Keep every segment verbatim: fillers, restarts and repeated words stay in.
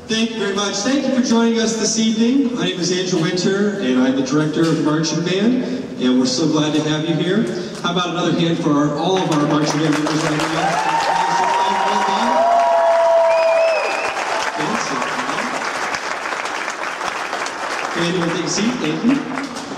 Thank you very much. Thank you for joining us this evening. My name is Andrew Winter, and I'm the director of the marching band, and we're so glad to have you here. How about another hand for our, all of our marching band members right now? And you will take a seat. Thank you.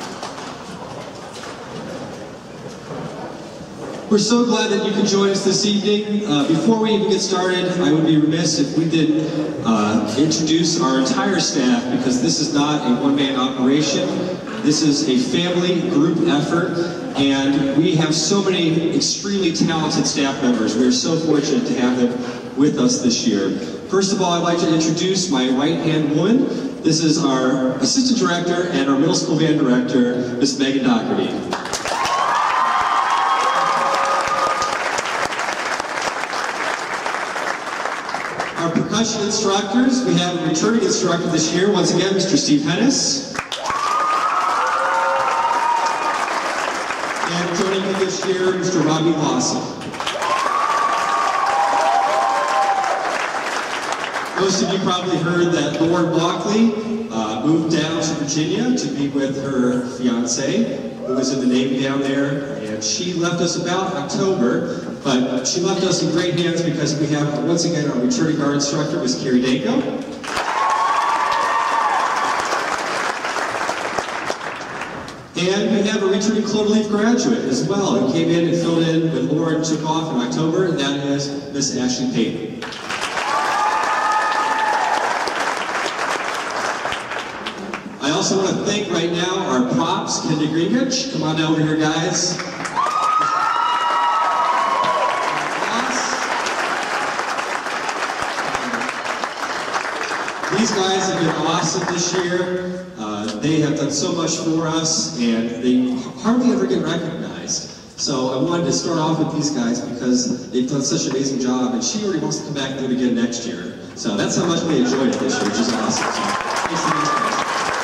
We're so glad that you can join us this evening. Uh, before we even get started, I would be remiss if we didn't uh, introduce our entire staff, because this is not a one-man operation. This is a family group effort, and we have so many extremely talented staff members. We are so fortunate to have them with us this year. First of all, I'd like to introduce my right-hand woman. This is our assistant director and our middle school band director, Miss Megan Doherty. Our percussion instructors, we have a returning instructor this year, once again, Mister Steve Hennis. And joining me this year, Mister Robbie Lawson. Most of you probably heard that Lauren Blockley uh, moved down to Virginia to be with her fiance, who was in the Navy down there, and she left us about October. But she left us in great hands because we have, once again, our returning guard instructor, Miz Carrie Danko. And we have a returning Cloverleaf graduate as well, who came in and filled in when Lauren took off in October, and that is Miss Ashley Payton. I also want to thank right now our props, Kendi Greenwich. Come on over here, guys. These guys have been awesome this year. Uh, they have done so much for us, and they hardly ever get recognized. So I wanted to start off with these guys because they've done such an amazing job, and she already wants to come back and do it again next year. So that's how much we enjoyed it this year, which is awesome. So, thanks so much, guys.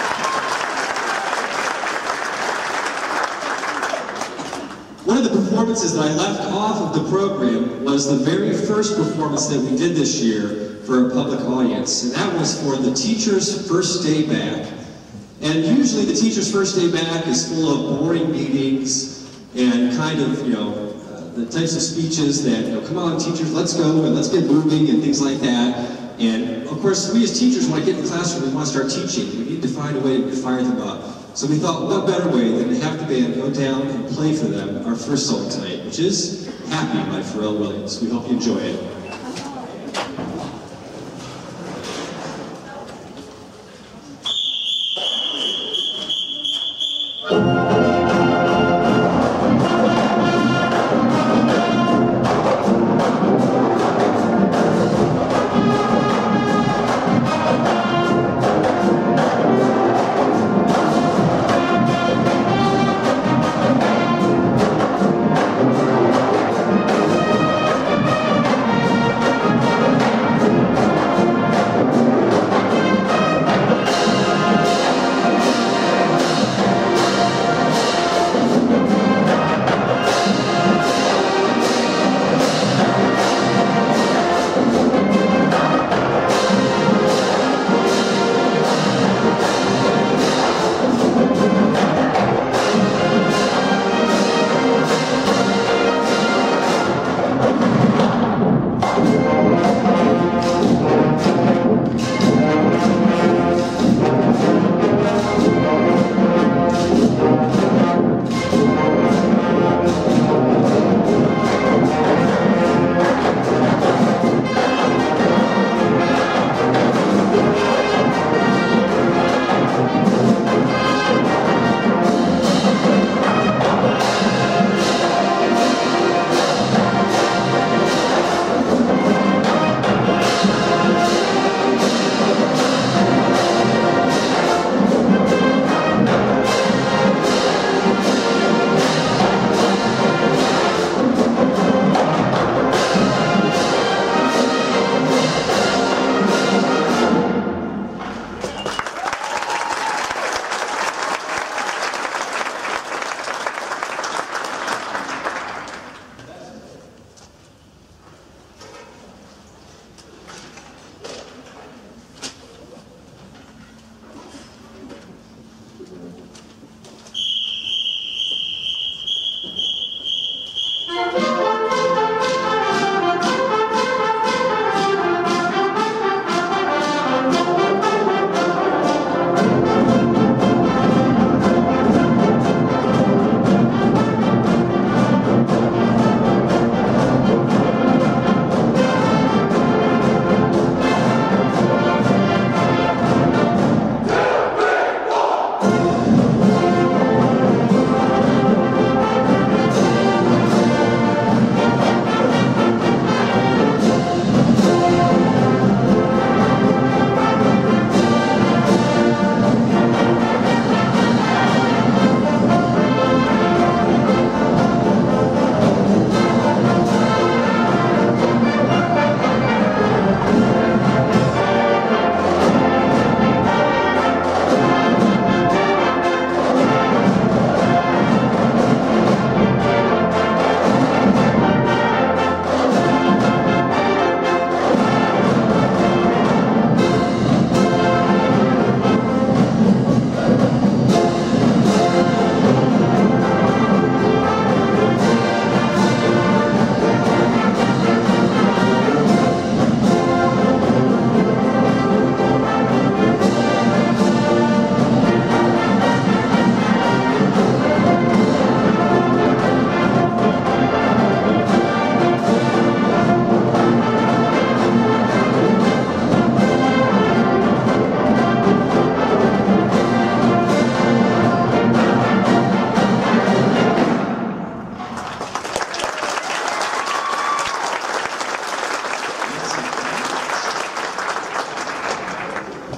One of the performances that I left off of the program was the very first performance that we did this year for a public audience, and that was for the teacher's first day back. And usually the teacher's first day back is full of boring meetings and kind of, you know, uh, the types of speeches that, you know, come on teachers, let's go and let's get moving and things like that. And of course, we as teachers, when I get in the classroom, we want to start teaching. We need to find a way to fire them up. So we thought, what better way than to have the band go down and play for them our first song tonight, which is Happy by Pharrell Williams. We hope you enjoy it. We'll be right back.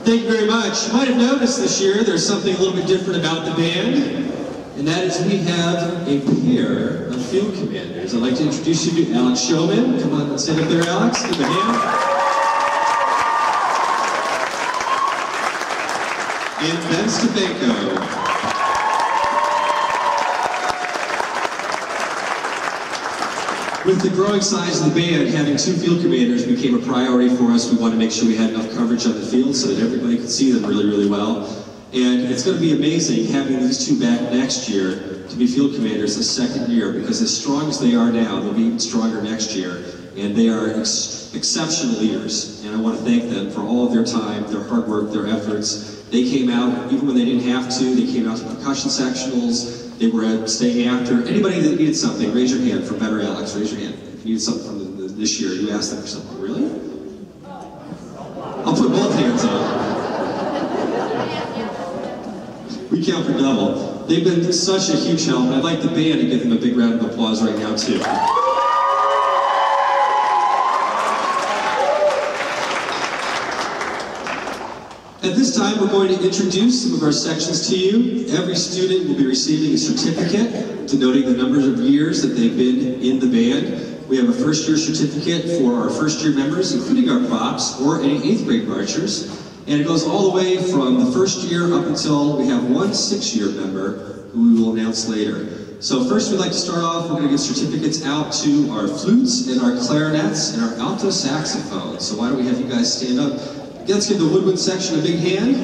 Thank you very much. You might have noticed this year there's something a little bit different about the band, and that is we have a pair of field commanders. I'd like to introduce you to Alex Showman. Come on, stand up there, Alex. Give him a hand. And Ben Stefanko. With the growing size of the band, having two field commanders became a priority for us. We wanted to make sure we had enough coverage on the field so that everybody could see them really, really well. And it's going to be amazing having these two back next year to be field commanders the second year, because as strong as they are now, they'll be even stronger next year. And they are ex exceptional leaders. And I want to thank them for all of their time, their hard work, their efforts. They came out, even when they didn't have to, they came out to percussion sectionals. They were staying after. Anybody that needed something, raise your hand for Better Alex. Raise your hand. If you needed something from the, the, this year, you asked them for something. Really? I'll put both hands up. We count for double. They've been such a huge help, and I'd like the band to give them a big round of applause right now, too. At this time, we're going to introduce some of our sections to you. Every student will be receiving a certificate denoting the numbers of years that they've been in the band. We have a first year certificate for our first year members, including our props, or any eighth grade marchers. And it goes all the way from the first year up until we have one six year member who we will announce later. So first we'd like to start off, we're going to give certificates out to our flutes and our clarinets and our alto saxophones. So why don't we have you guys stand up? Let's give the woodwind section a big hand.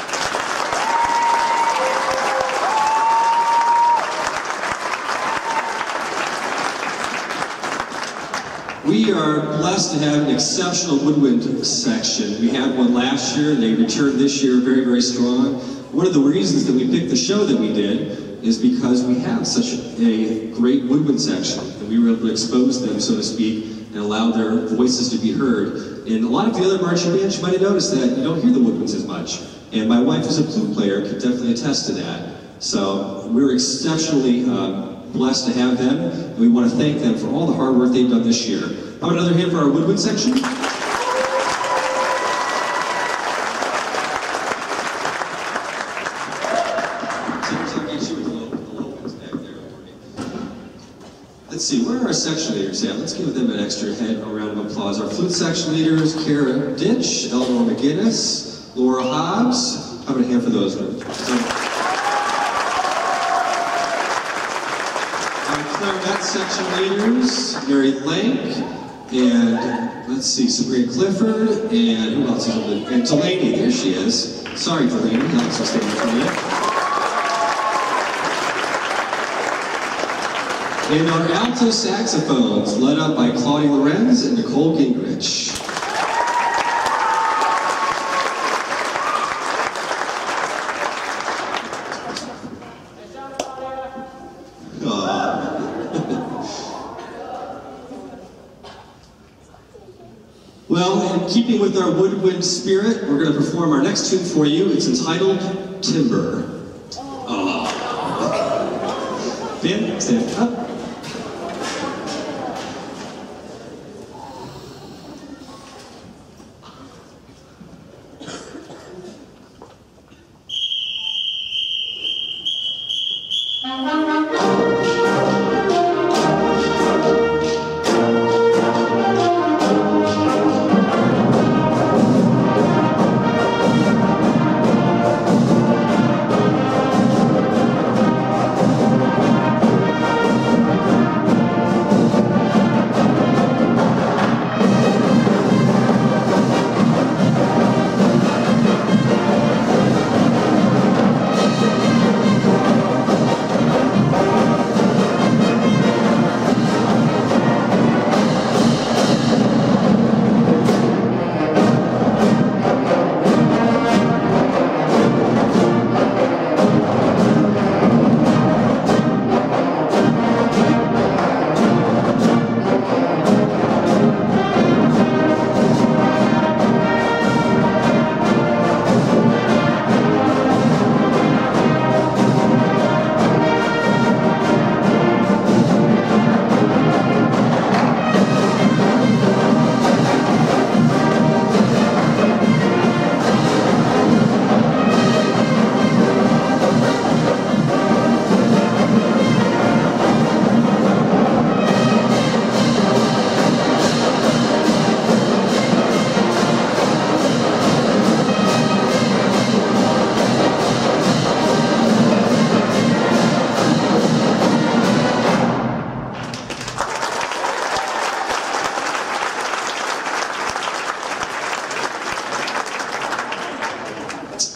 We are blessed to have an exceptional woodwind section. We had one last year, and they returned this year very, very strong. One of the reasons that we picked the show that we did is because we have such a great woodwind section, and we were able to expose them, so to speak, and allow their voices to be heard. In a lot of the other marching bands, you might have noticed that you don't hear the woodwinds as much. And my wife, who's a flute player, can definitely attest to that. So we're exceptionally um, blessed to have them, and we want to thank them for all the hard work they've done this year. How about another hand for our woodwind section? Let's see, where are our section leaders at? Let's give them an extra head, a round of applause. Our flute section leaders, Kara Ditch, Eleanor McGinnis, Laura Hobbs. How about a hand for those ones? So, our clarinet section leaders, Mary Lank, and let's see, Sabrina Clifford, and who else is on the, and Delaney, there she is. Sorry, Delaney, Alex was standing for you. And our alto saxophones, led up by Claudia Lorenz and Nicole Gingrich. Well, in keeping with our woodwind spirit, we're going to perform our next tune for you. It's entitled Timber. Oh. Ben, stand up. Thank you.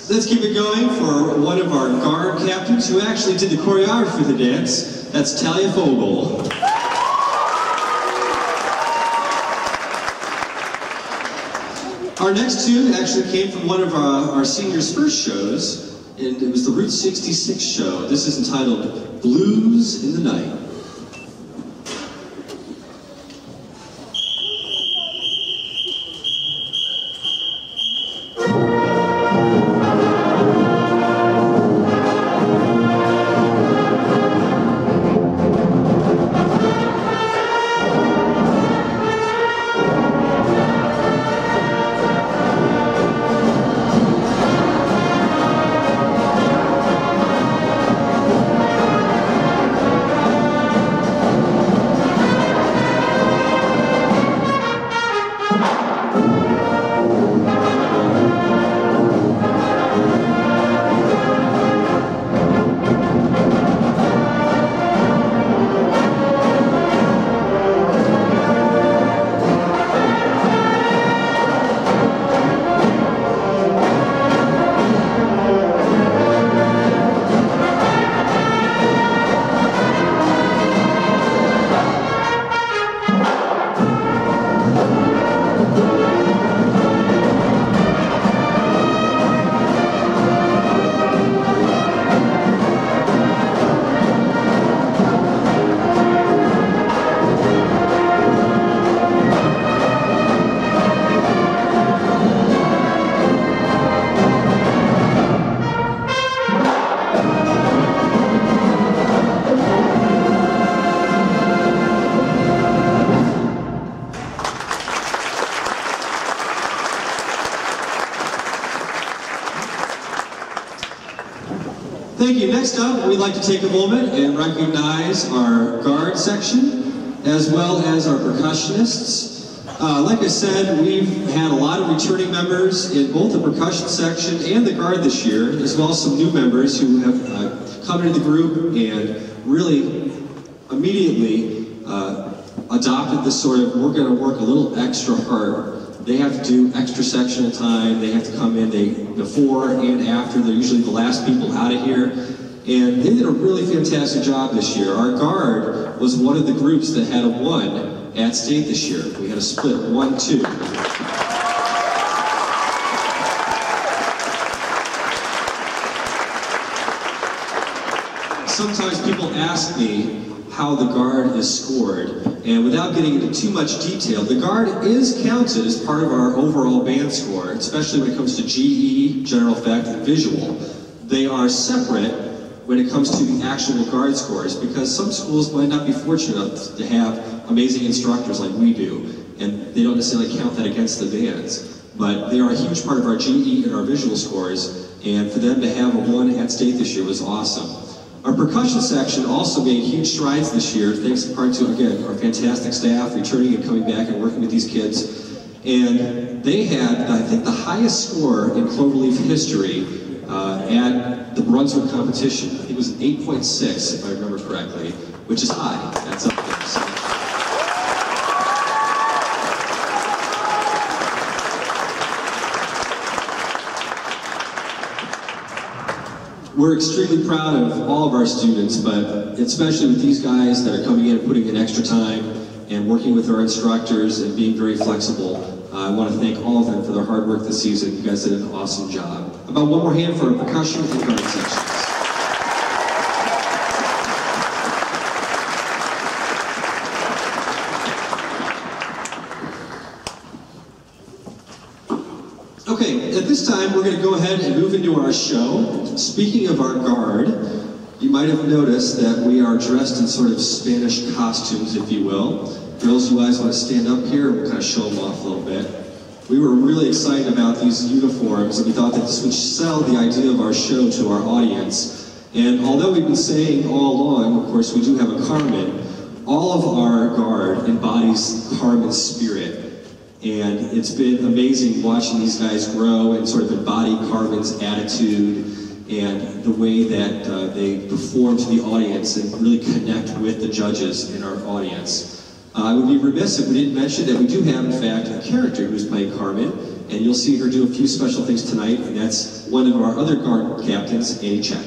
Let's keep it going for one of our guard captains who actually did the choreography of the dance. That's Talia Fogel. Our next tune actually came from one of our, our seniors' first shows, and it was the Route sixty-six show. This is entitled Blues in the Night. Thank you. Next up, we'd like to take a moment and recognize our guard section, as well as our percussionists. Uh, like I said, we've had a lot of returning members in both the percussion section and the guard this year, as well as some new members who have uh, come into the group and really immediately uh, adopted this sort of, we're going to work a little extra hard. They have to do extra sectional time, they have to come in they, before and after, they're usually the last people out of here. And they did a really fantastic job this year. Our guard was one of the groups that had a one at state this year. We had a split one two. Sometimes people ask me how the guard is scored, and without getting into too much detail, the guard is counted as part of our overall band score, especially when it comes to G E, general effect, and visual. They are separate when it comes to the actual guard scores, because some schools might not be fortunate enough to have amazing instructors like we do, and they don't necessarily count that against the bands. But they are a huge part of our G E and our visual scores, and for them to have a one at state this year was awesome. Our percussion section also made huge strides this year, thanks in part to, again, our fantastic staff returning and coming back and working with these kids. And they had, I think, the highest score in Cloverleaf history uh, at the Brunswick competition. I think it was an eight point six, if I remember correctly, which is high. That's up there. So. We're extremely proud of all of our students, but especially with these guys that are coming in and putting in extra time and working with our instructors and being very flexible. Uh, I want to thank all of them for their hard work this season. You guys did an awesome job. About one more hand for our percussion and guard sections. Okay, at this time we're going to go ahead and move into our show. Speaking of our guard, you might have noticed that we are dressed in sort of Spanish costumes, if you will. Girls, you guys want to stand up here and we'll kind of show them off a little bit. We were really excited about these uniforms, and we thought that this would sell the idea of our show to our audience. And although we've been saying all along, of course, we do have a Carmen, all of our guard embodies Carmen's spirit. And it's been amazing watching these guys grow and sort of embody Carmen's attitude and the way that uh, they perform to the audience and really connect with the judges in our audience. Uh, I would be remiss if we didn't mention that we do have, in fact, a character who's playing Carmen, and you'll see her do a few special things tonight, and that's one of our other guard captains, Annie Check.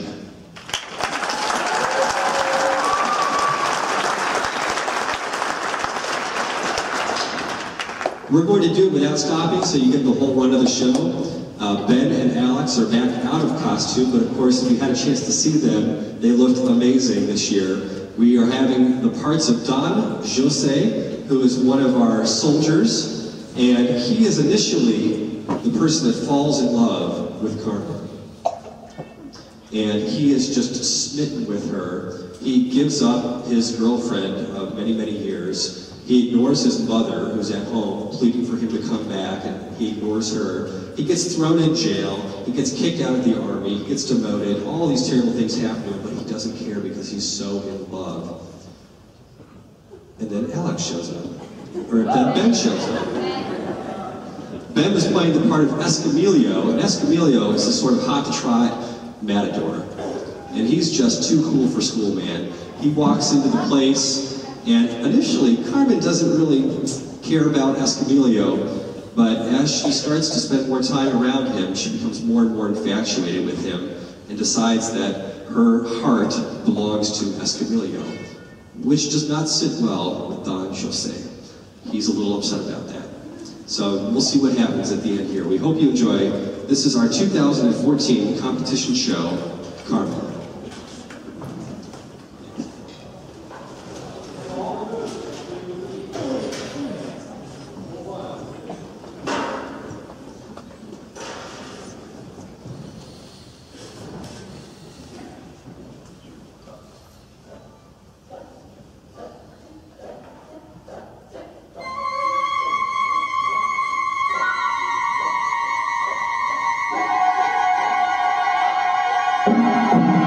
We're going to do it without stopping, so you get the whole run of the show. Uh, Ben and Alex are back out of costume, but of course, if you had a chance to see them, they looked amazing this year. We are having the parts of Don Jose, who is one of our soldiers, and he is initially the person that falls in love with Carmen. And he is just smitten with her. He gives up his girlfriend of many, many years. He ignores his mother, who's at home, pleading for him to come back, and he ignores her. He gets thrown in jail, he gets kicked out of the army, he gets demoted, all these terrible things happen to him, but he doesn't care because he's so in love. And then Alex shows up, or then Ben shows up. Ben was playing the part of Escamillo, and Escamillo is this sort of hot-to-trot matador. And he's just too cool for school, man. He walks into the place, and initially, Carmen doesn't really care about Escamillo, but as she starts to spend more time around him, she becomes more and more infatuated with him and decides that her heart belongs to Escamillo, which does not sit well with Don Jose. He's a little upset about that. So we'll see what happens at the end here. We hope you enjoy. This is our two thousand fourteen competition show, Carmen. Thank you.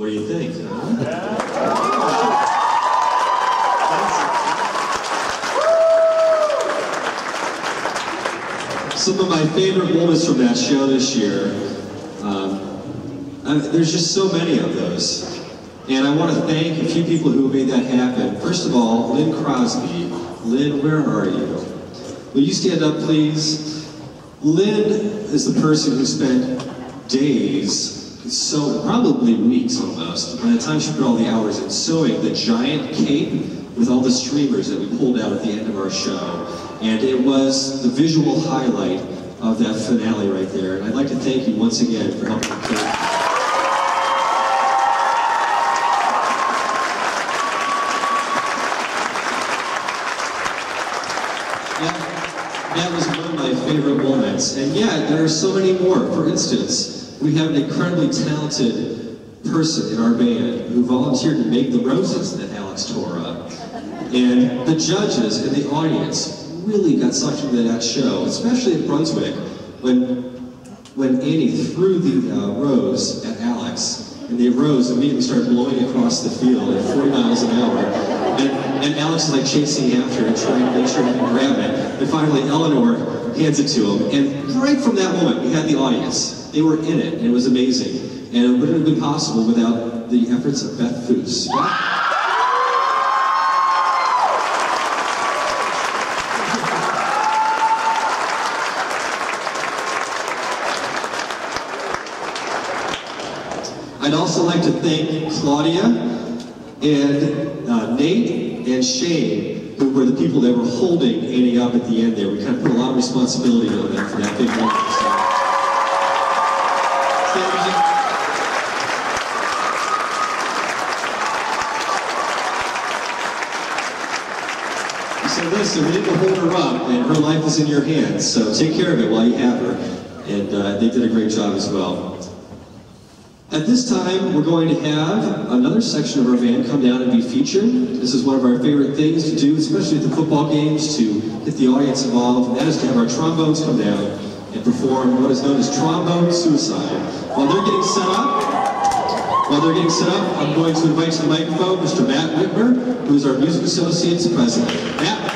What do you think? Huh? Yeah. Some of my favorite moments from that show this year, um, I, there's just so many of those. And I want to thank a few people who made that happen. First of all, Lynn Crosby. Lynn, where are you? Will you stand up, please? Lynn is the person who spent days, so probably weeks almost, by the time she put all the hours in, sewing the giant cape with all the streamers that we pulled out at the end of our show. And it was the visual highlight of that finale right there. And I'd like to thank you once again for helping me create. That was one of my favorite moments. And yeah, there are so many more. For instance, we have an incredibly talented person in our band who volunteered to make the roses that Alex tore up. And the judges and the audience really got sucked into that show, especially at Brunswick, when, when Annie threw the uh, rose at Alex, and the rose immediately started blowing across the field at forty miles an hour. And, and Alex is like chasing after and trying to make sure he can grab it. And finally, Eleanor hands it to him. And right from that moment, we had the audience. They were in it, and it was amazing. And it wouldn't have been possible without the efforts of Beth Foose. I'd also like to thank Claudia and uh, Nate and Shane, who were the people that were holding Annie up at the end there. We kind of put a lot of responsibility on them for that big moment. So, so listen, we need to hold her up, and her life is in your hands, so take care of it while you have her. And uh, they did a great job as well. At this time, we're going to have another section of our band come down and be featured. This is one of our favorite things to do, especially at the football games, to get the audience involved, and that is to have our trombones come down and perform what is known as trombone suicide. While they're getting set up, while they're getting set up, I'm going to invite to the microphone Mister Matt Whitmer, who is our Music Associates President. Matt?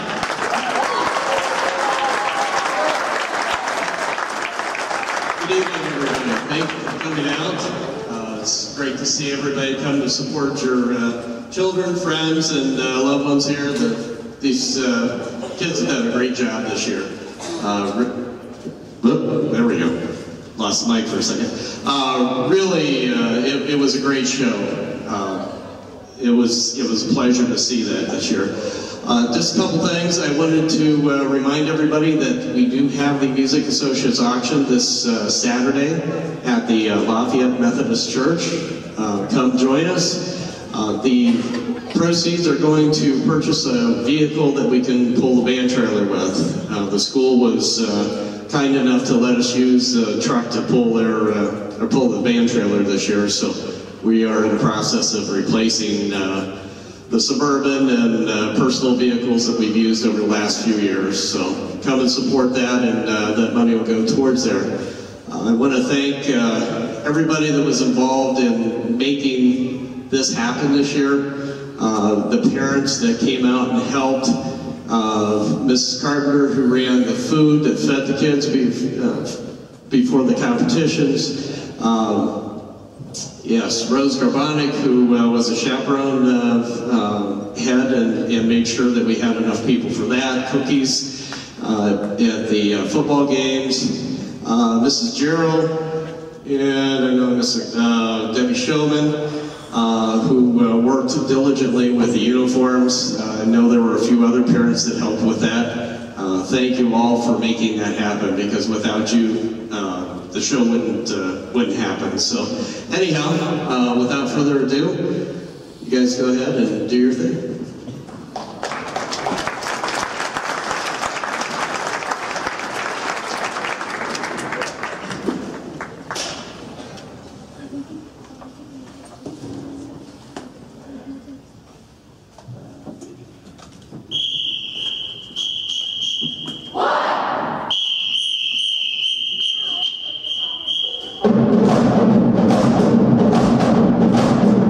Good evening, everybody. Thank you for coming out. It's great to see everybody come to support your uh, children, friends, and uh, loved ones here. The, these uh, kids have done a great job this year. Uh, whoop, there we go. Lost the mic for a second. Uh, really, uh, it, it was a great show. Uh, it was it was a pleasure to see that this year. Uh, just a couple things. I wanted to uh, remind everybody that we do have the Music Associates auction this uh, Saturday at the uh, Lafayette Methodist Church. Uh, come join us. Uh, the proceeds are going to purchase a vehicle that we can pull the band trailer with. Uh, the school was uh, kind enough to let us use a truck to pull their uh, or pull the band trailer this year. So we are in the process of replacing uh, the Suburban and uh, personal vehicles that we've used over the last few years. So come and support that, and uh, that money will go towards there. Uh, I want to thank uh, everybody that was involved in making this happen this year. Uh, the parents that came out and helped. Uh, Missus Carpenter, who ran the food that fed the kids be, uh, before the competitions. Um, Yes, Rose Garbanik, who uh, was a chaperone uh, uh, head and, and made sure that we had enough people for that. Cookies uh, at the uh, football games. Uh, Missus Gerald, and I know Missus Uh, Debbie Showman, uh, who uh, worked diligently with the uniforms. Uh, I know there were a few other parents that helped with that. Uh, thank you all for making that happen, because without you, uh, the show wouldn't uh, wouldn't happen. So anyhow, uh, without further ado, you guys go ahead and do your thing. One.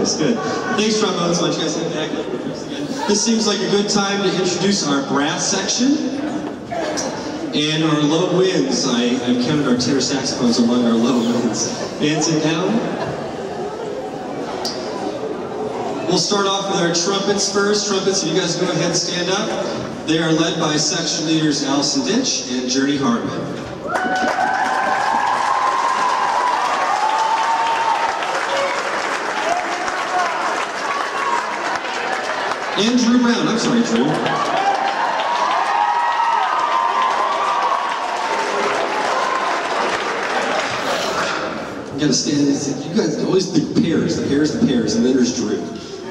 nice, good. Thanks, trombones. Why don't you guys sit back? This seems like a good time to introduce our brass section. And our low winds. I, I've counted our tenor saxophones among our low winds. Band, sit down. We'll start off with our trumpets first. Trumpets, if you guys go ahead and stand up. They are led by section leaders Allison Ditch and Journey Hartman. And Drew Brown. I'm sorry, Drew. You gotta stand, you guys always the pairs, the pairs, the pairs, and then there's Drew.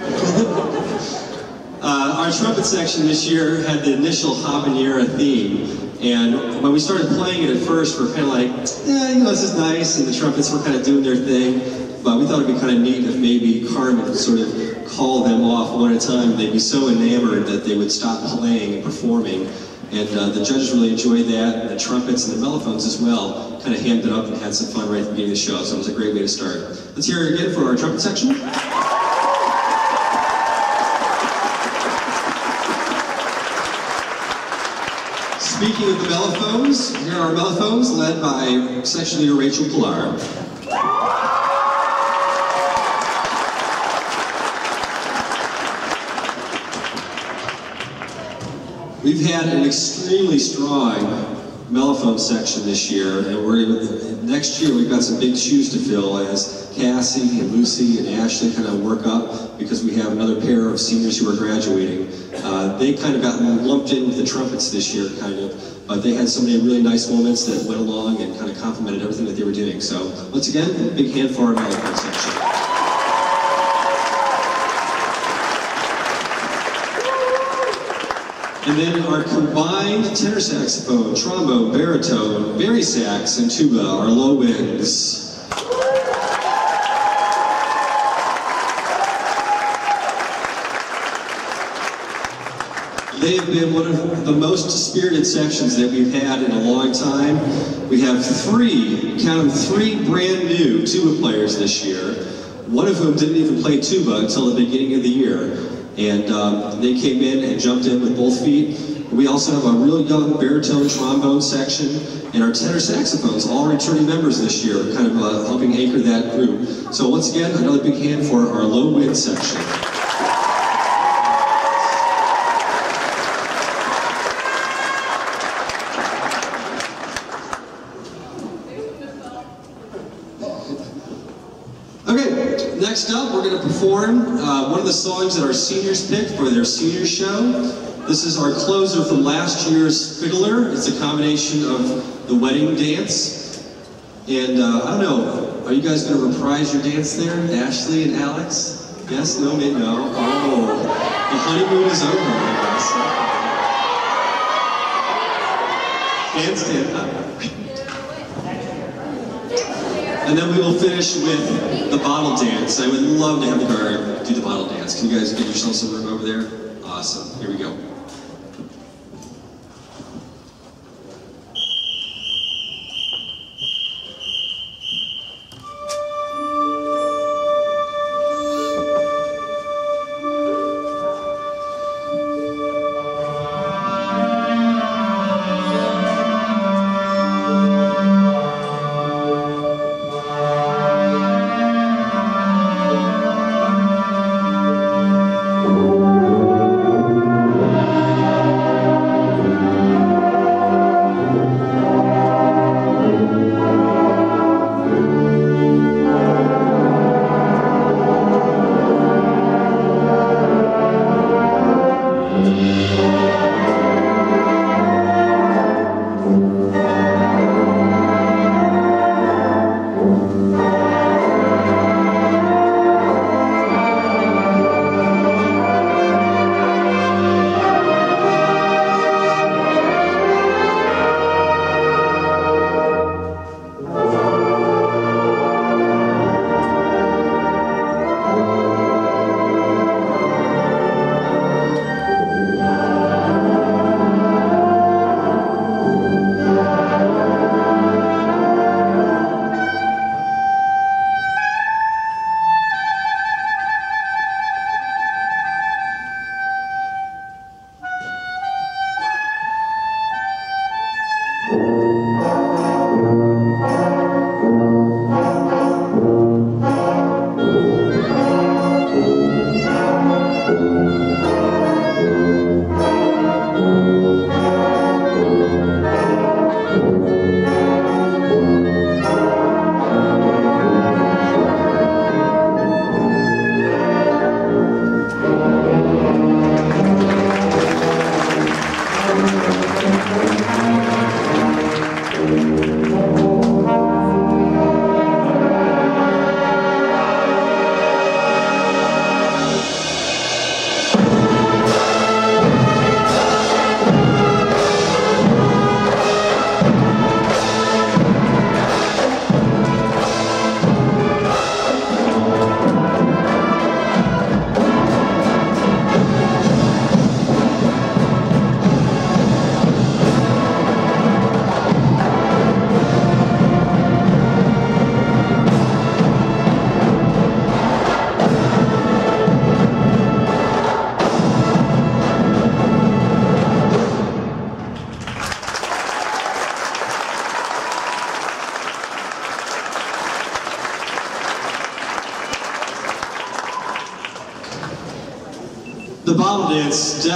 uh, our trumpet section this year had the initial habanera theme, and when we started playing it at first, we we're kind of like, yeah, you know, this is nice, and the trumpets were kind of doing their thing, but we thought it'd be kind of neat if maybe Carmen could sort of call them off one at a time. They'd be so enamored that they would stop playing and performing. And uh, the judges really enjoyed that, and the trumpets and the mellophones as well kind of hammed it up and had some fun right at the beginning of the show, so it was a great way to start. Let's hear it again for our trumpet section. Speaking of the mellophones, here are our mellophones led by section leader Rachel Pilar. We've had an extremely strong mellophone section this year, and we're next year we've got some big shoes to fill as Cassie and Lucy and Ashley kind of work up because we have another pair of seniors who are graduating. Uh, they kind of got lumped in with the trumpets this year, kind of, but they had so many really nice moments that went along and kind of complimented everything that they were doing. So once again, a big hand for our mellophone section. And then our combined tenor saxophone, trombone, baritone, bari-sax, and tuba, our low winds. They have been one of the most spirited sections that we've had in a long time. We have three, count them, three brand new tuba players this year, one of whom didn't even play tuba until the beginning of the year. And um, they came in and jumped in with both feet. We also have a real young baritone trombone section, and our tenor saxophones, all returning members this year, kind of uh, helping anchor that group. So once again, another big hand for our low wind section. Okay, next up we're going to perform uh, one of the songs that our seniors picked for their senior show. This is our closer from last year's Fiddler. It's a combination of the wedding dance. And uh, I don't know, are you guys going to reprise your dance there, Ashley and Alex? Yes, no, maybe no. Oh, the honeymoon is over, I guess. And stand up. And then we will finish with the bottle dance. I would love to have the guard do the bottle dance. Can you guys get yourself some room over there? Awesome. Here we go. Thank you.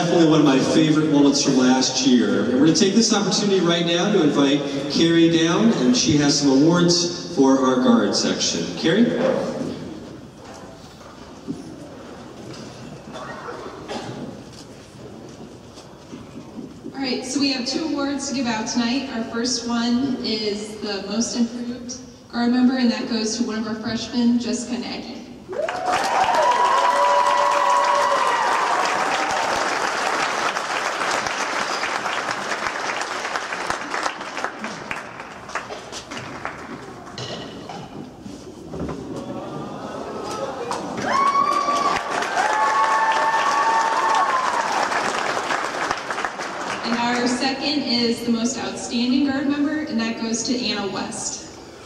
definitely one of my favorite moments from last year. And we're going to take this opportunity right now to invite Carrie down, and she has some awards for our guard section. Carrie? All right, so we have two awards to give out tonight. Our first one is the most improved guard member, and that goes to one of our freshmen, Jessica Nagy. And our second is the most outstanding guard member, and that goes to Anna West.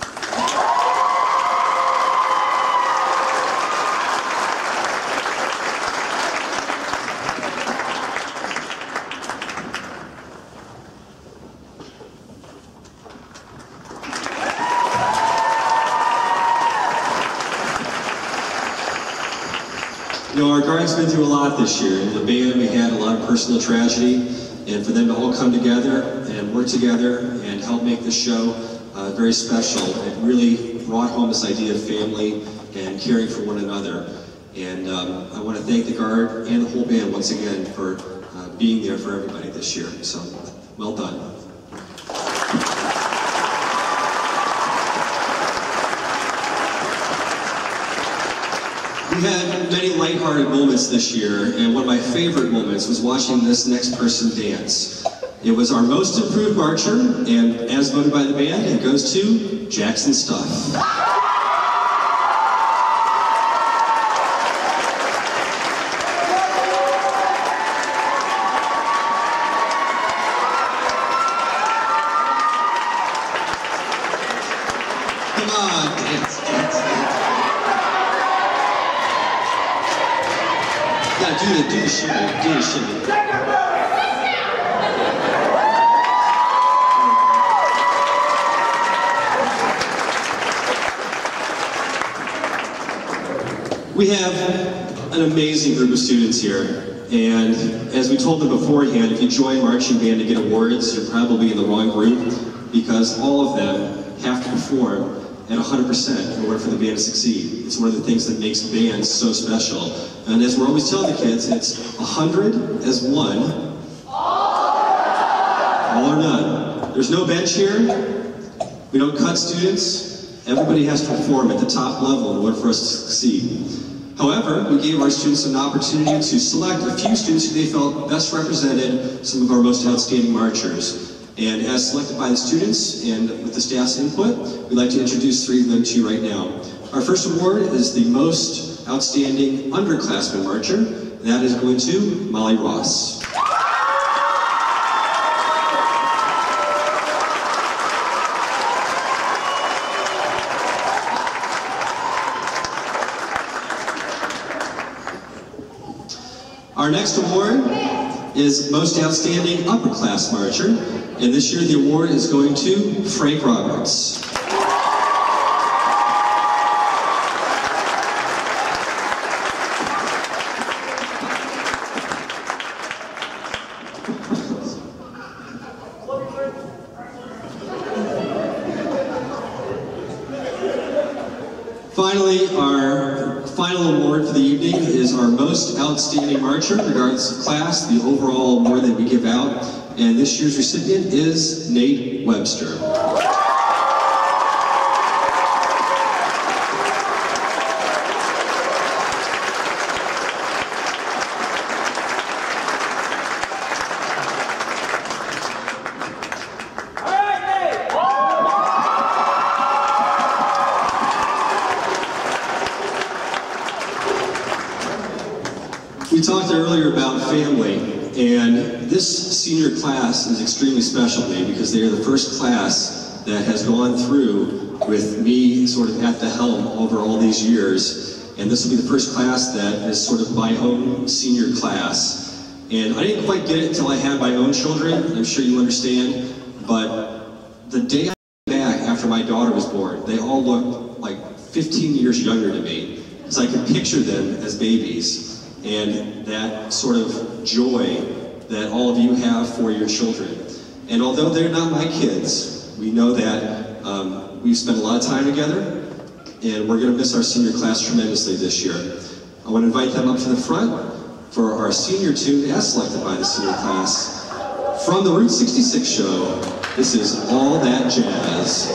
You know, our guard's been through a lot this year. In the band, we had a lot of personal tragedy, and for them to all come together and work together and help make this show uh, very special, it really brought home this idea of family and caring for one another. And um, I want to thank the guard and the whole band once again for uh, being there for everybody this year. So, well done. We had many lighthearted moments this year, and one of my favorite moments was watching this next person dance. It was our most improved marcher, and as voted by the band, it goes to Jackson Stuff. Come on, dance, dance, dance. Yeah, do the, do the shimmy, do the shimmy. We have an amazing group of students here, and as we told them beforehand, if you join marching band to get awards, you're probably in the wrong group, because all of them have to perform at one hundred percent in order for the band to succeed. It's one of the things that makes bands so special. And as we're always telling the kids, it's one hundred as one, all or none. There's no bench here. We don't cut students. Everybody has to perform at the top level in order for us to succeed. However, we gave our students an opportunity to select a few students who they felt best represented some of our most outstanding marchers. And as selected by the students and with the staff's input, we'd like to introduce three of them to you right now. Our first award is the most outstanding underclassman marcher. That is going to Molly Ross. Our next award is Most Outstanding Upper Class Marcher, and this year the award is going to Frank Roberts. Finally, our final award for the evening is our Most Outstanding Marcher, regardless of class, the overall award that we give out. And this year's recipient is Nate Webster. We talked earlier about family, and this senior class is extremely special to me because they are the first class that has gone through with me sort of at the helm over all these years, and this will be the first class that is sort of my own senior class. And I didn't quite get it until I had my own children, I'm sure you understand, but the day I came back after my daughter was born, they all looked like fifteen years younger to me, because I could picture them as babies. and that sort of joy that all of you have for your children. And although they're not my kids, we know that um, we've spent a lot of time together, and we're going to miss our senior class tremendously this year. I want to invite them up to the front for our senior tune as selected by the senior class. From the Route sixty-six show, this is All That Jazz.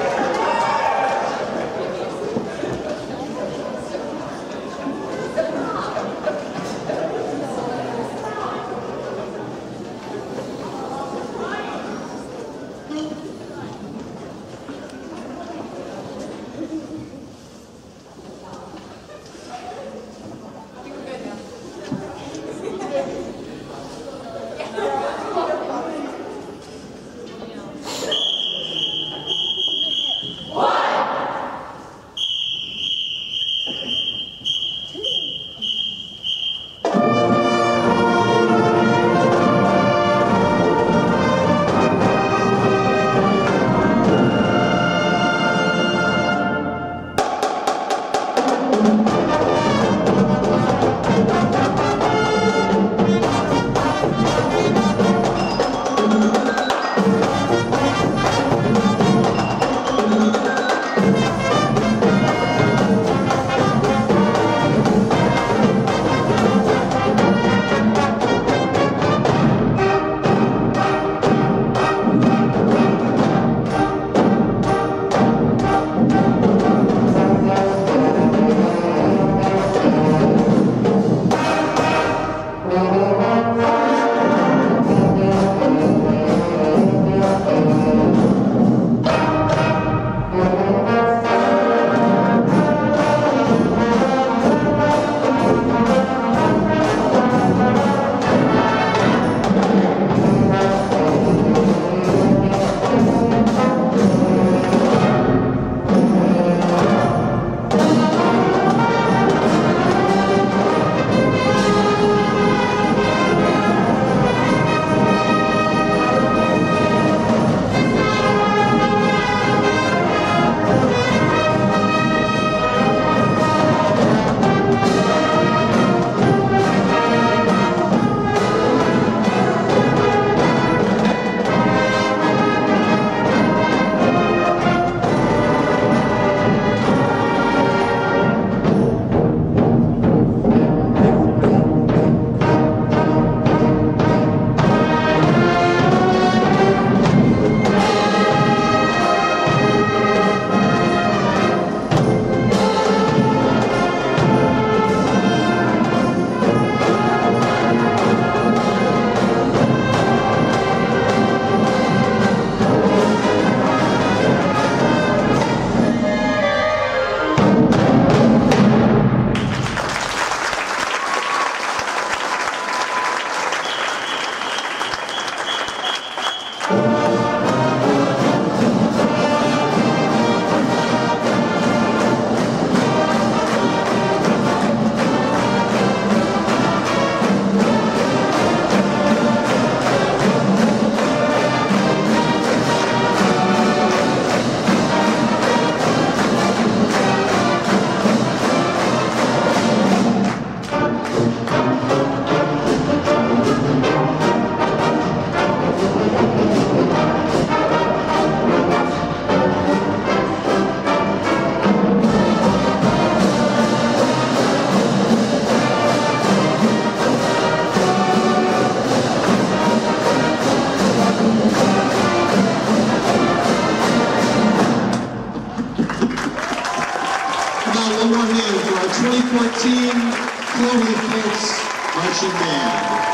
twenty fourteen Chloe Folks Marching Band.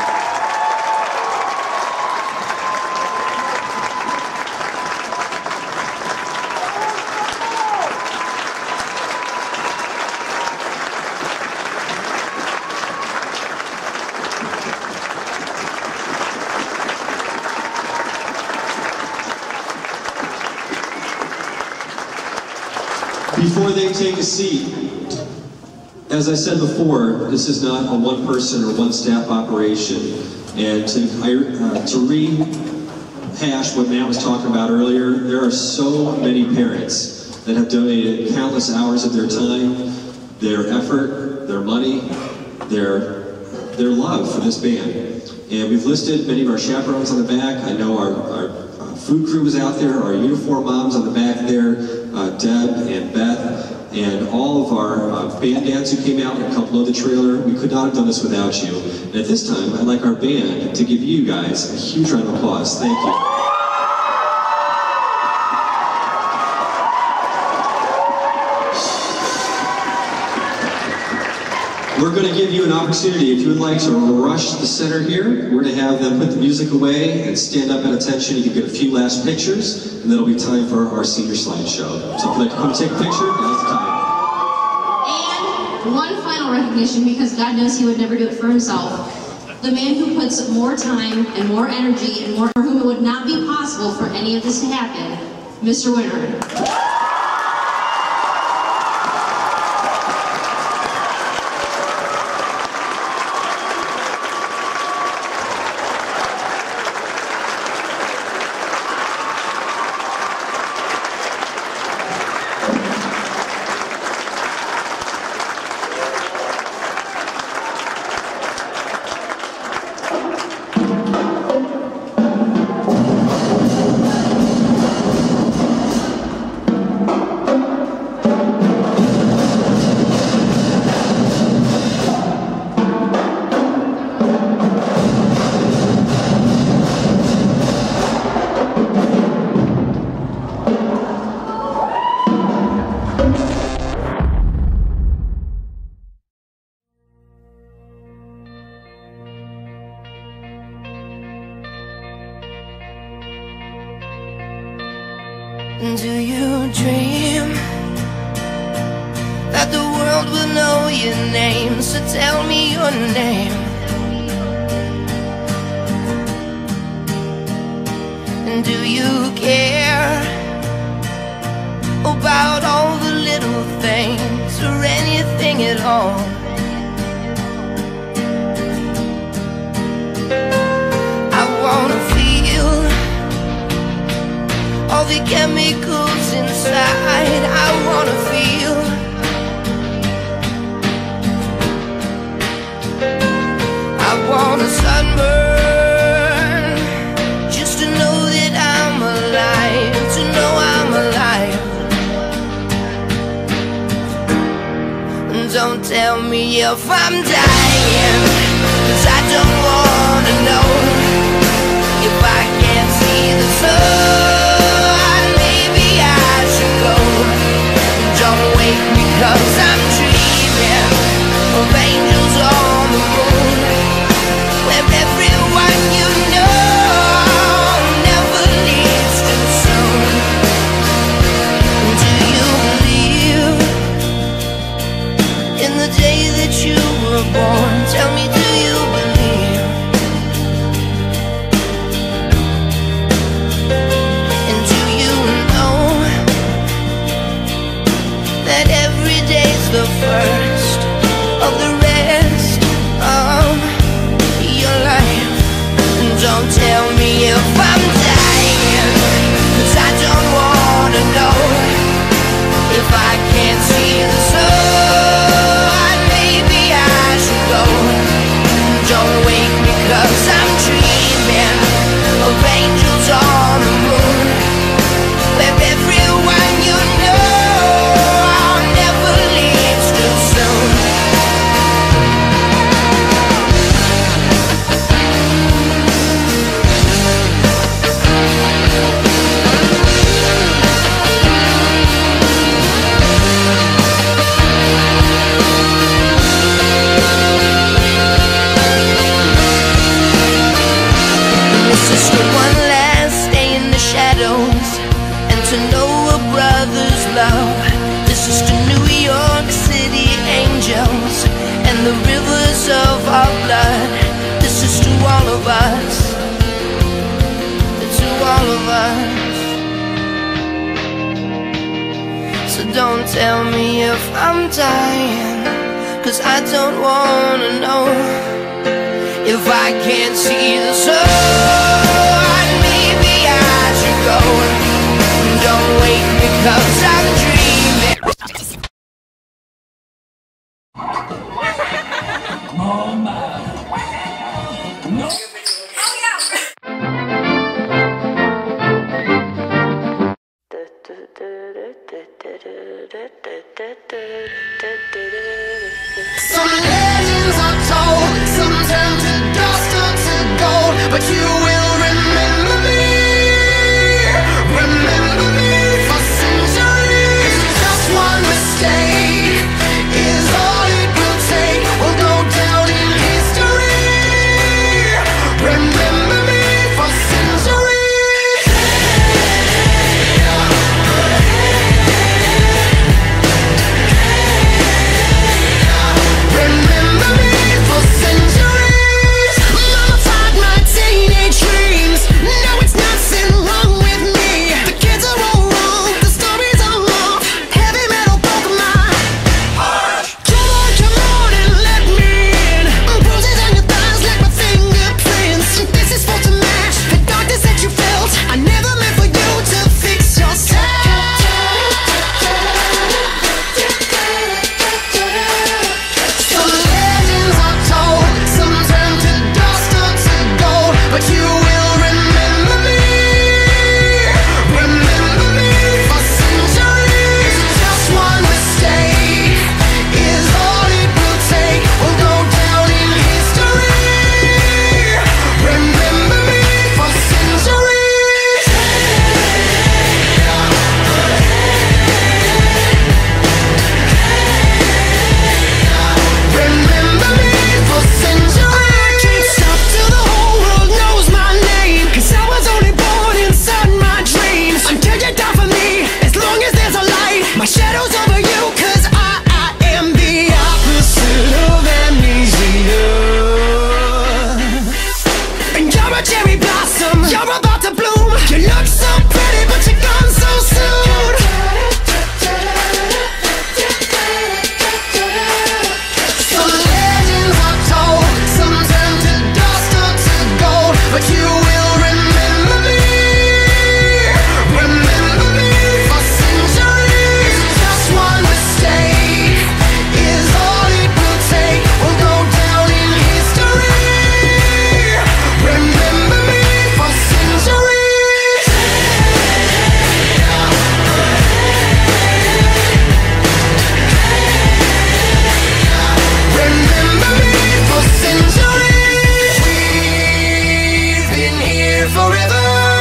Before they take a seat, as I said before, this is not a one-person or one-staff operation. And to, uh, to rehash what Matt was talking about earlier, there are so many parents that have donated countless hours of their time, their effort, their money, their their love for this band. And we've listed many of our chaperones on the back. I know our, our uh, food crew was out there, our uniform moms on the back there, uh, Deb and Beth, and all of our uh, band dads who came out and helped load the trailer. We could not have done this without you. And at this time, I'd like our band to give you guys a huge round of applause. Thank you. We're going to give you an opportunity, if you would like to rush the center here, we're going to have them put the music away and stand up at attention. You can get a few last pictures, and then it'll be time for our senior slideshow. So if you'd like to come take a picture, now's the time. And one final recognition, because God knows he would never do it for himself. The man who puts more time and more energy and more for whom it would not be possible for any of this to happen, Mister Winter. Do you dream that the world will know your name? So tell me your name. And do you care about all the little things or anything at all? I wanna feel all the chemicals inside. I wanna feel I wanna sunburn just to know that I'm alive, to know I'm alive. Don't tell me if I'm dying, 'cause I don't wanna know if I can't see the sun. Maybe I should go. Don't wake me 'cause I'm dreaming of angels on the moon, where everyone you know never leaves too soon. Do you believe in the day that you were born? Tell me, do you believe? And do you know that every day's the first of the rest of your life? And don't tell me if I'm dying, 'cause I don't wanna know if I can't see the sun. Maybe I should go. Don't wake me 'cause I'm dreaming of angels on the moon, where everyone you know never leaves too soon. This is to one last day in the shadows, and to know a brother's love. This is to New York City angels and the rivers of our blood. This is to all of us, to all of us. So don't tell me if I'm dying, 'cause I don't wanna know if I can't see the sun. Maybe I should go. Don't wake me 'cause I'm dreaming. Oh my. cherry blossom. You're about to bloom. You look so pretty, but you're gone so soon. So the legends are told, some turn to dust or to gold, but you will remember me. Remember me for centuries. Just one mistake is all it will take. We'll go down in history. Remember me for centuries. Remember me for centuries. We've been here forever.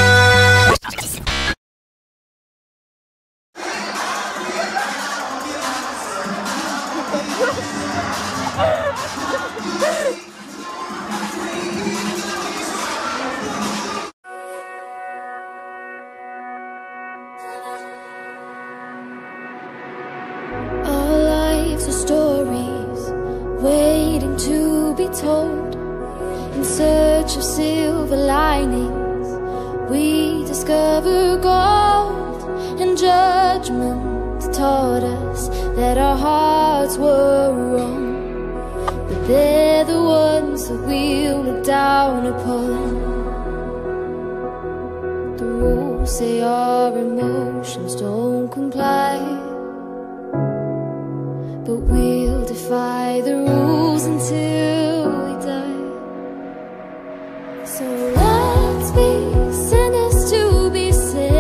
Our lives are stories waiting to be told. In search of silver linings, we discover gold. And judgment taught us that our hearts were wrong, but they're the ones that we'll look down upon. The rules say our emotions don't comply, but we'll defy the rules until we die. So let's be sinners to be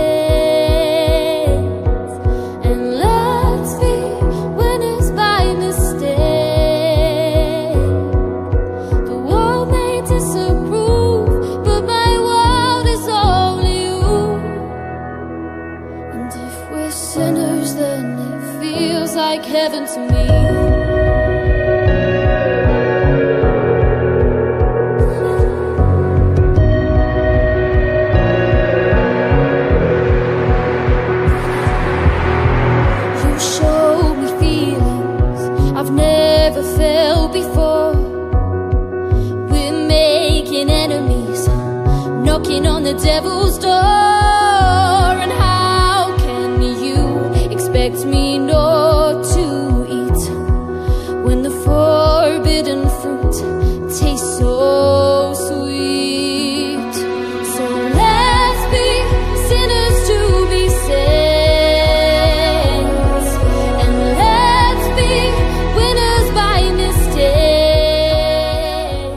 saints, and let's be winners by mistake. The world may disapprove, but my world is only you. And if we're sinners, then it feels like heaven to me. You showed me feelings I've never felt before. We're making enemies, knocking on the devil's door. And how can you expect me not to eat when the forbidden fruit tastes so sweet? So let's be sinners to be saints, and let's be winners by mistake.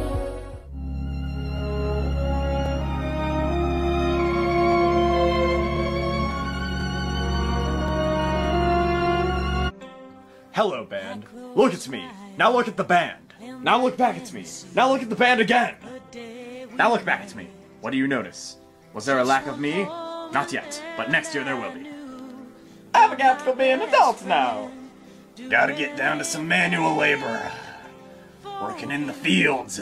Hello, band. Look at me. Now look at the band. Now look back at me. Now look at the band again. Now look back at me. What do you notice? Was there a lack of me? Not yet, but next year there will be. I've got to go be an adult now. Gotta get down to some manual labor. Working in the fields.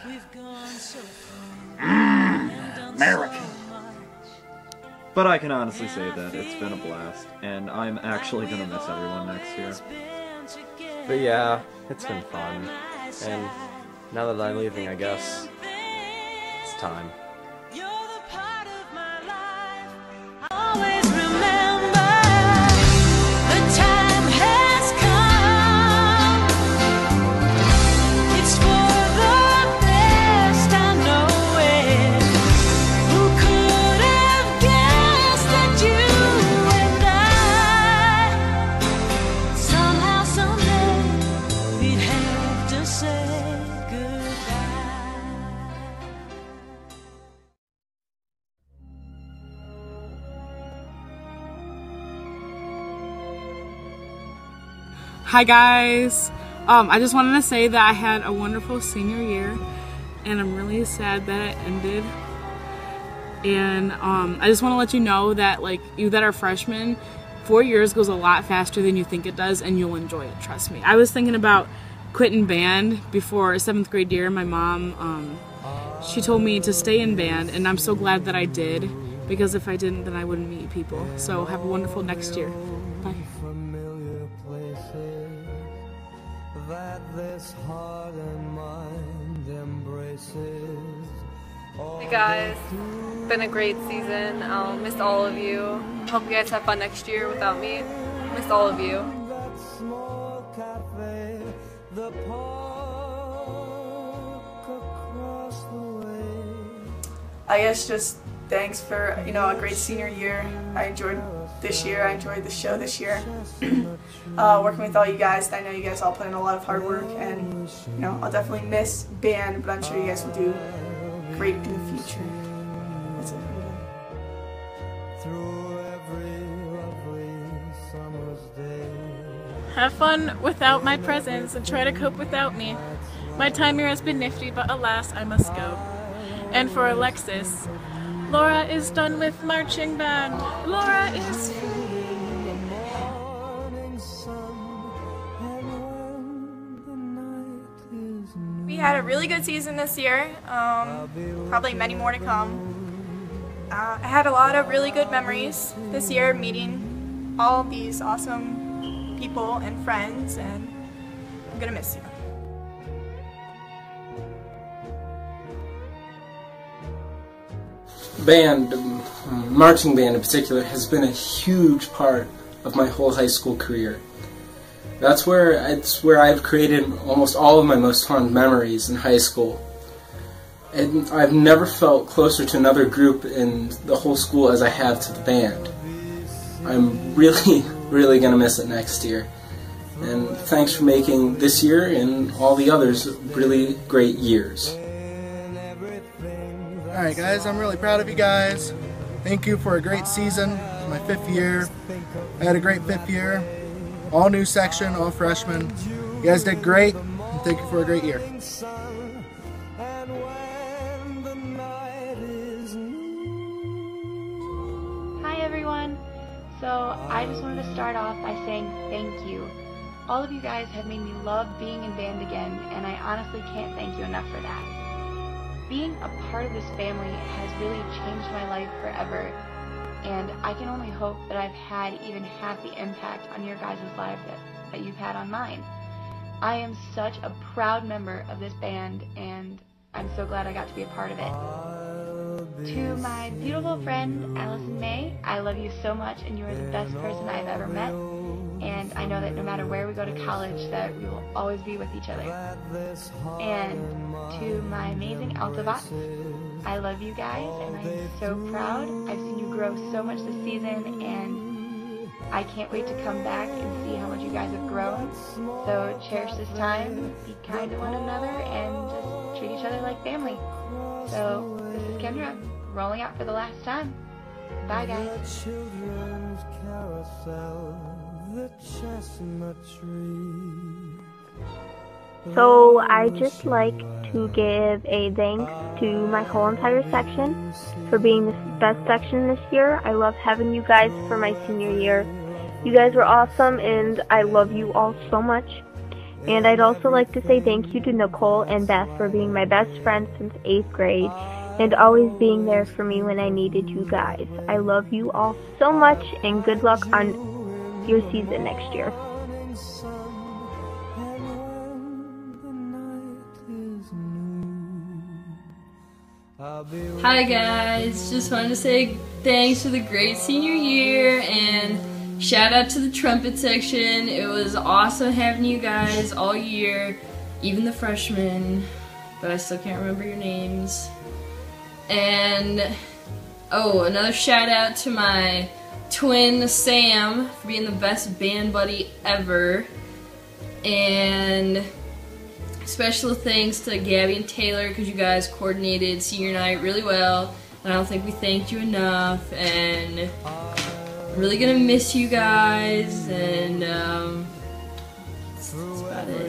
Mmm, America. But I can honestly say that it's been a blast, and I'm actually gonna miss everyone next year. But yeah, it's been fun, and now that I'm leaving, I guess it's time. Always remember the time has come. It's for the best, I know it. Who could have guessed that you and I somehow, someday we'd have to say goodbye. Hi guys, um, I just wanted to say that I had a wonderful senior year, and I'm really sad that it ended. And um, I just want to let you know that, like, you that are freshmen, four years goes a lot faster than you think it does, and you'll enjoy it, trust me. I was thinking about quitting band before seventh grade year. My mom, um, she told me to stay in band, and I'm so glad that I did, because if I didn't, then I wouldn't meet people. So have a wonderful next year. Bye. That this heart and mind embraces. Hey guys, been a great season. Um, missed all of you. Hope you guys have fun next year without me. Missed all of you. I guess just thanks for, you know, a great senior year. I enjoyed this year. I enjoyed the show this year. uh, working with all you guys. I know you guys all put in a lot of hard work, and you know, I'll definitely miss band, but I'm sure you guys will do great in the future. That's it. Have fun without my presence and try to cope without me. My time here has been nifty, but alas, I must go. And for Alexis, Laura is done with marching band. Laura is We had a really good season this year, um, probably many more to come. Uh, I had a lot of really good memories this year, meeting all of these awesome people and friends, and I'm gonna miss you. Band, marching band in particular, has been a huge part of my whole high school career. That's where it's where I've created almost all of my most fond memories in high school. And I've never felt closer to another group in the whole school as I have to the band. I'm really, really gonna miss it next year. And thanks for making this year and all the others really great years. Alright guys, I'm really proud of you guys. Thank you for a great season. It's my fifth year. I had a great fifth year. All new section, all freshmen. You guys did great, and thank you for a great year. Hi everyone. So I just wanted to start off by saying thank you. All of you guys have made me love being in band again, and I honestly can't thank you enough for that. Being a part of this family has really changed my life forever, and I can only hope that I've had even half the impact on your guys' lives that, that you've had on mine. I am such a proud member of this band, and I'm so glad I got to be a part of it. To my beautiful friend, Allison May, I love you so much, and you are the best person I've ever met. And I know that no matter where we go to college, that we will always be with each other. And to my amazing Alta Vox, I love you guys, and I'm so proud. I've seen you grow so much this season, and I can't wait to come back and see how much you guys have grown. So cherish this time, be kind to one another, and just treat each other like family. So this is Kendra, rolling out for the last time. Bye guys. So I just like to give a thanks to my whole entire section for being the best section this year. I love having you guys for my senior year. You guys were awesome, and I love you all so much. And I'd also like to say thank you to Nicole and Beth for being my best friends since eighth grade and always being there for me when I needed you guys. I love you all so much, and good luck on your season next year. Hi guys, just wanted to say thanks for the great senior year, and shout out to the trumpet section. It was awesome having you guys all year, even the freshmen, but I still can't remember your names. And oh, another shout out to my twin Sam for being the best band buddy ever, and special thanks to Gabby and Taylor because you guys coordinated senior night really well, and I don't think we thanked you enough, and I'm really gonna miss you guys, and um, that's, that's about it.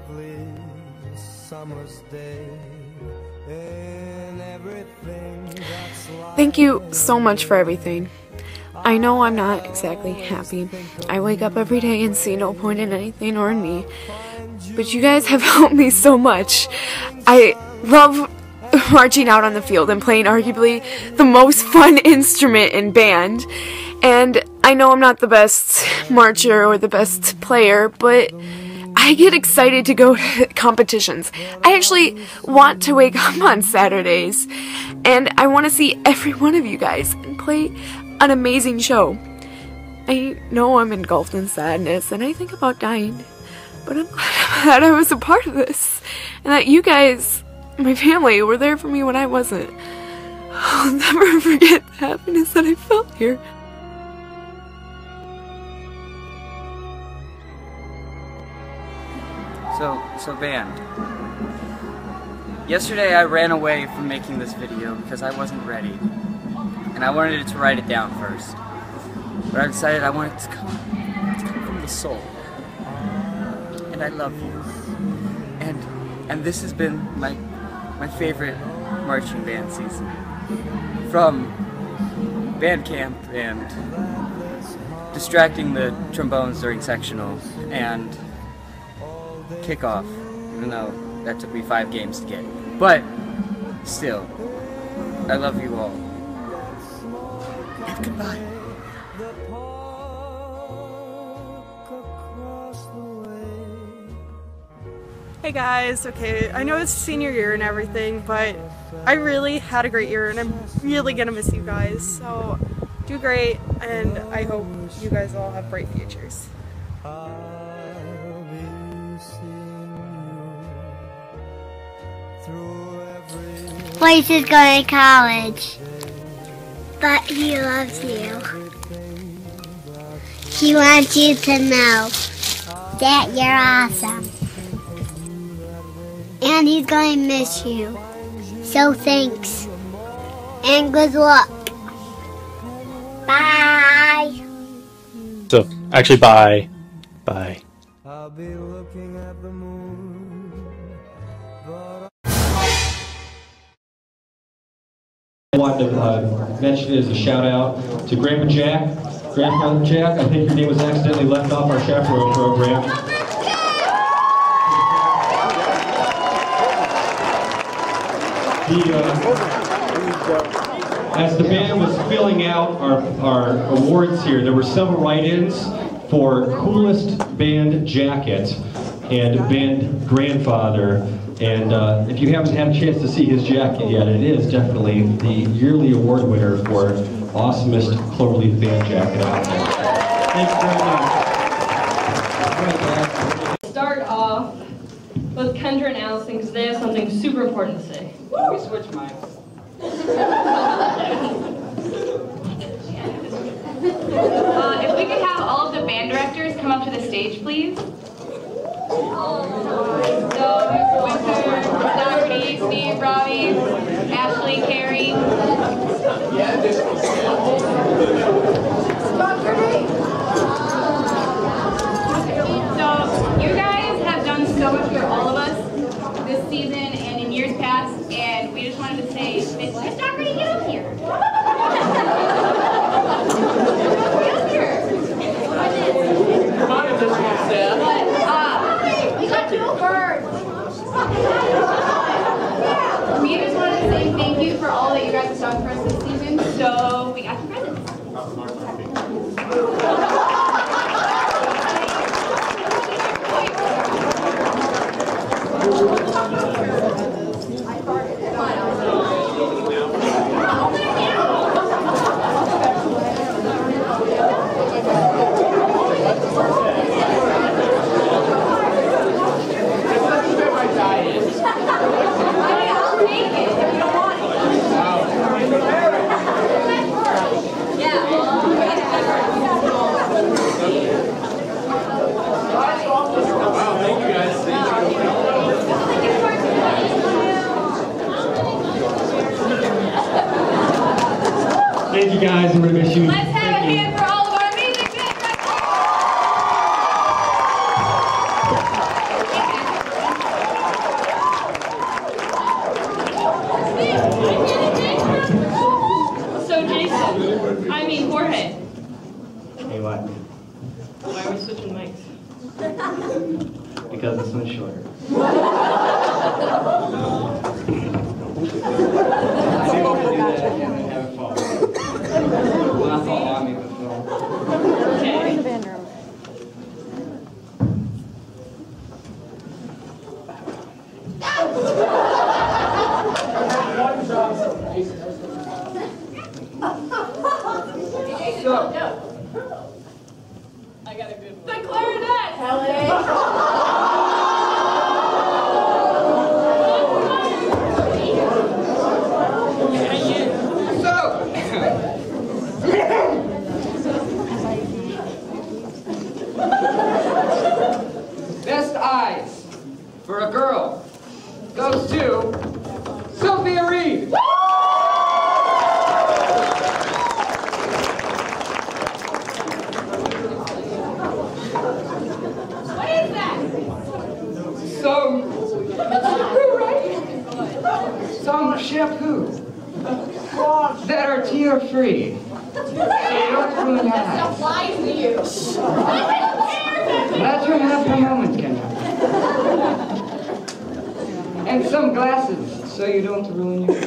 Thank you so much for everything. I know I'm not exactly happy. I wake up every day and see no point in anything or in me. But you guys have helped me so much. I love marching out on the field and playing arguably the most fun instrument in band. And I know I'm not the best marcher or the best player, but I get excited to go to competitions. I actually want to wake up on Saturdays. And I want to see every one of you guys and play an amazing show. I know I'm engulfed in sadness and I think about dying, but I'm glad I was a part of this and that you guys, my family, were there for me when I wasn't. I'll never forget the happiness that I felt here. So, so band. Yesterday I ran away from making this video because I wasn't ready. And I wanted to write it down first. But I decided I wanted to come, to come from the soul. And I love you. And and this has been my my favorite marching band season. From band camp and distracting the trombones during sectional and kickoff, even though that took me five games to get. But still, I love you all. And goodbye. Hey guys, okay, I know it's senior year and everything, but I really had a great year and I'm really gonna miss you guys, so do great and I hope you guys all have bright futures. Blaze is going to college, but he loves you. He wants you to know that you're awesome. And he's going to miss you. So thanks. And good luck. Bye. So, actually, bye. Bye. I wanted to uh, mention it as a shout out to Grandpa Jack. Grandpa Jack, I think your name was accidentally left off our chaperone program. The, uh, as the band was filling out our, our awards here, there were several write-ins for coolest band jacket and band grandfather. And uh, if you haven't had a chance to see his jacket yet, it is definitely the yearly award winner for awesomest Cloverleaf band jacket out there. Thanks very much. Start off with Kendra and Allison because they have something super important to say. We switch mics. uh, if we could have all of the band directors come up to the stage, please. So, Winter, Doherty, Steve, Robbie, Ashley, Carrie. So, you guys have done so much for all of us this season and in years past, and we just wanted to say, Miss Doherty, get up here. Get up here. Come on, additional staff. But, uh, we got two birds. We just wanted to say thank you for all that you guys have done for us this season. So we got some presents. Thank you guys, I'm going to miss you. Let's have a hand for all of our amazing band So Jason, I mean Jorge. Hey, what? Why are we switching mics? Because this one's shorter. Okay. So, I got a good one. The clarinet! Best eyes for a girl goes to Sophia Reed. What is that? Some shampoo, right? Some shampoo that are tear free. So you don't ruin your eyes. That applies to you. Let her have her moment, Kenya. And some glasses, so you don't ruin your eyes.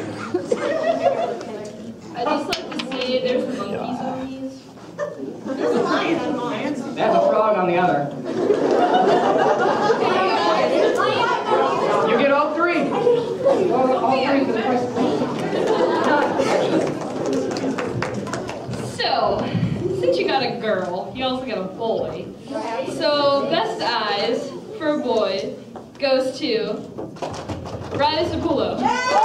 I'd just like to say there's monkeys on these. There's a lion on mine. There's a frog on the other. You get all three. All, all three for the first So, since you got a girl, you also got a boy. So, best eyes for a boy goes to Riley Sapulo.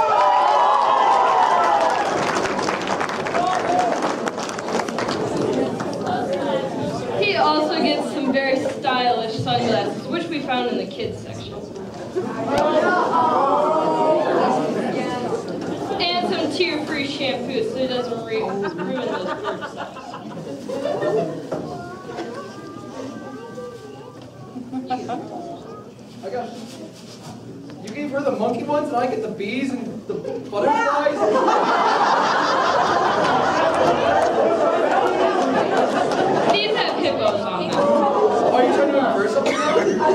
He also gets some very stylish sunglasses, which we found in the kids section. And some tear-free shampoo so it doesn't re ruin those gorgeous eyes. I got. You gave her the monkey ones, and I get the bees and the butterflies. These have hippos on them. Oh, are you trying to reverse something now?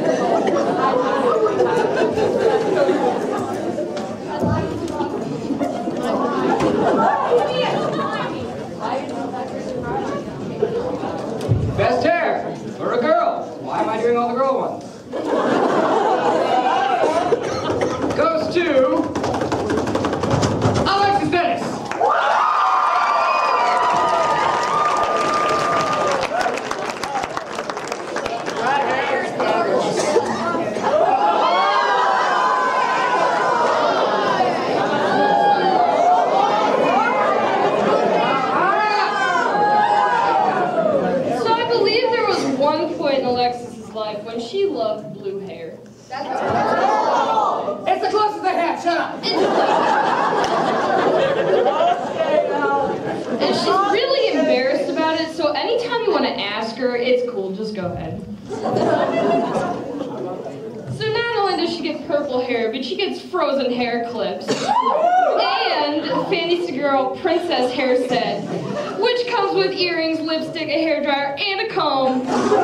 Best hair for a girl. Why am I doing all the girl ones? Goes to Alexis Dennis. So I believe there was one point in Alexis's life when she loved blue hair. It's the closest I have. Shut up. And she's really embarrassed about it, so anytime you want to ask her, it's cool, just go ahead. So not only does she get purple hair, but she gets frozen hair clips. And Fantasy Girl Princess hair set, which comes with earrings, lipstick, a hairdryer, and a comb.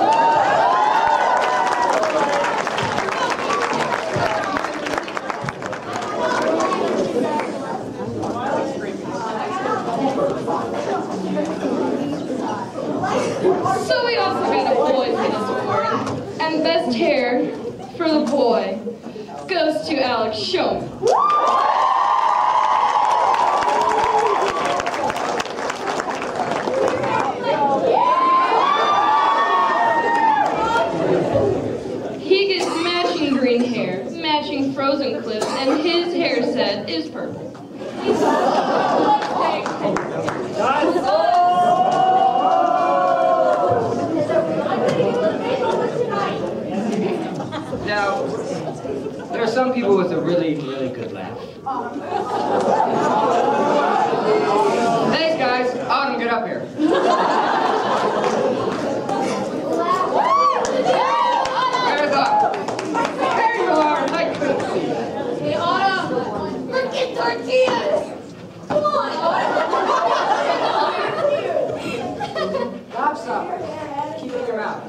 So we also got a boy tennis award, and best hair for the boy goes to Alex Schoen. He gets matching green hair, matching frozen clips, and his hair set is purple. Now, there are some people with a really, really good laugh. Thanks, guys. Autumn, get up here. There's Autumn. There you are. I couldn't see you. Hey, Autumn, look at tortillas. Come on, Autumn. Stop, stop. Keep it in your mouth.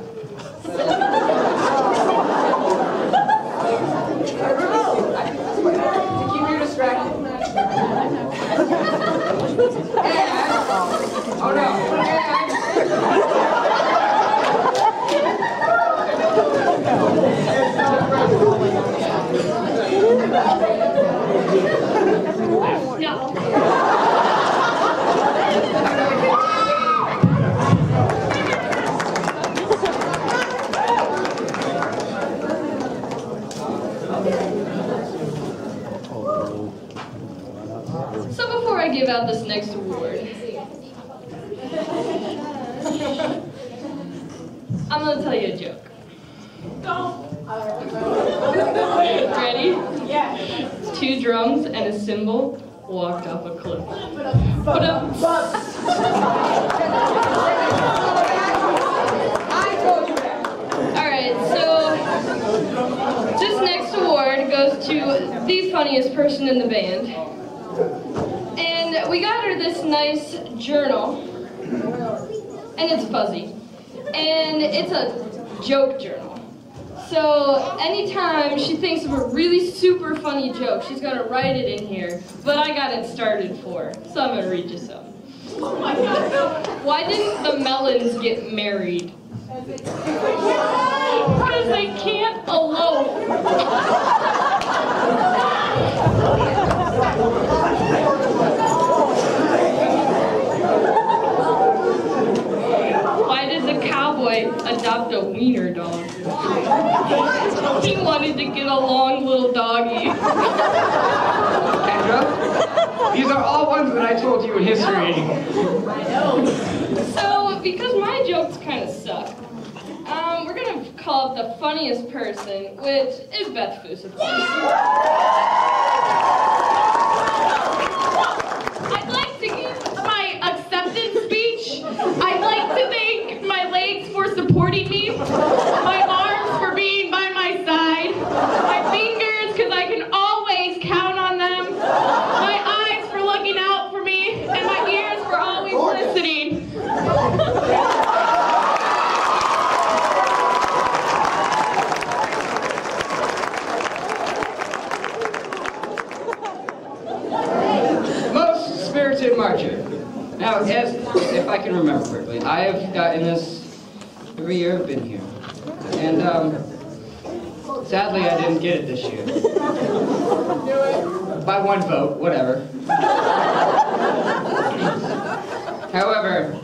To keep you distracted. I'm gonna tell you a joke. Don't. Ready? Yeah. Two drums and a cymbal walked off a cliff. But um, Alright, so this next award goes to the funniest person in the band. And we got her this nice journal. And it's fuzzy. And it's a joke journal. So anytime she thinks of a really super funny joke, she's gonna write it in here. But I got it started for her, so I'm gonna read you some. Oh my God. Why didn't the melons get married? Because they can't elope. Why did the cowboy adopt a wiener dog? He wanted to get a long little doggy. Kendra, these are all ones that I told you in history. I know. So, because my jokes kind of suck, um, we're going to call up the funniest person, which is Beth Foos, of course. I'd like to give my acceptance speech. I'd like to thank my legs for supporting me, my arms for being by my side, my fingers because I can always count on them, my eyes for looking out for me, and my ears for always listening. Most spirited marcher. Now, as if I can remember correctly, I have gotten this every year I've been here. And um, sadly, I didn't get it this year. By one vote, whatever. However,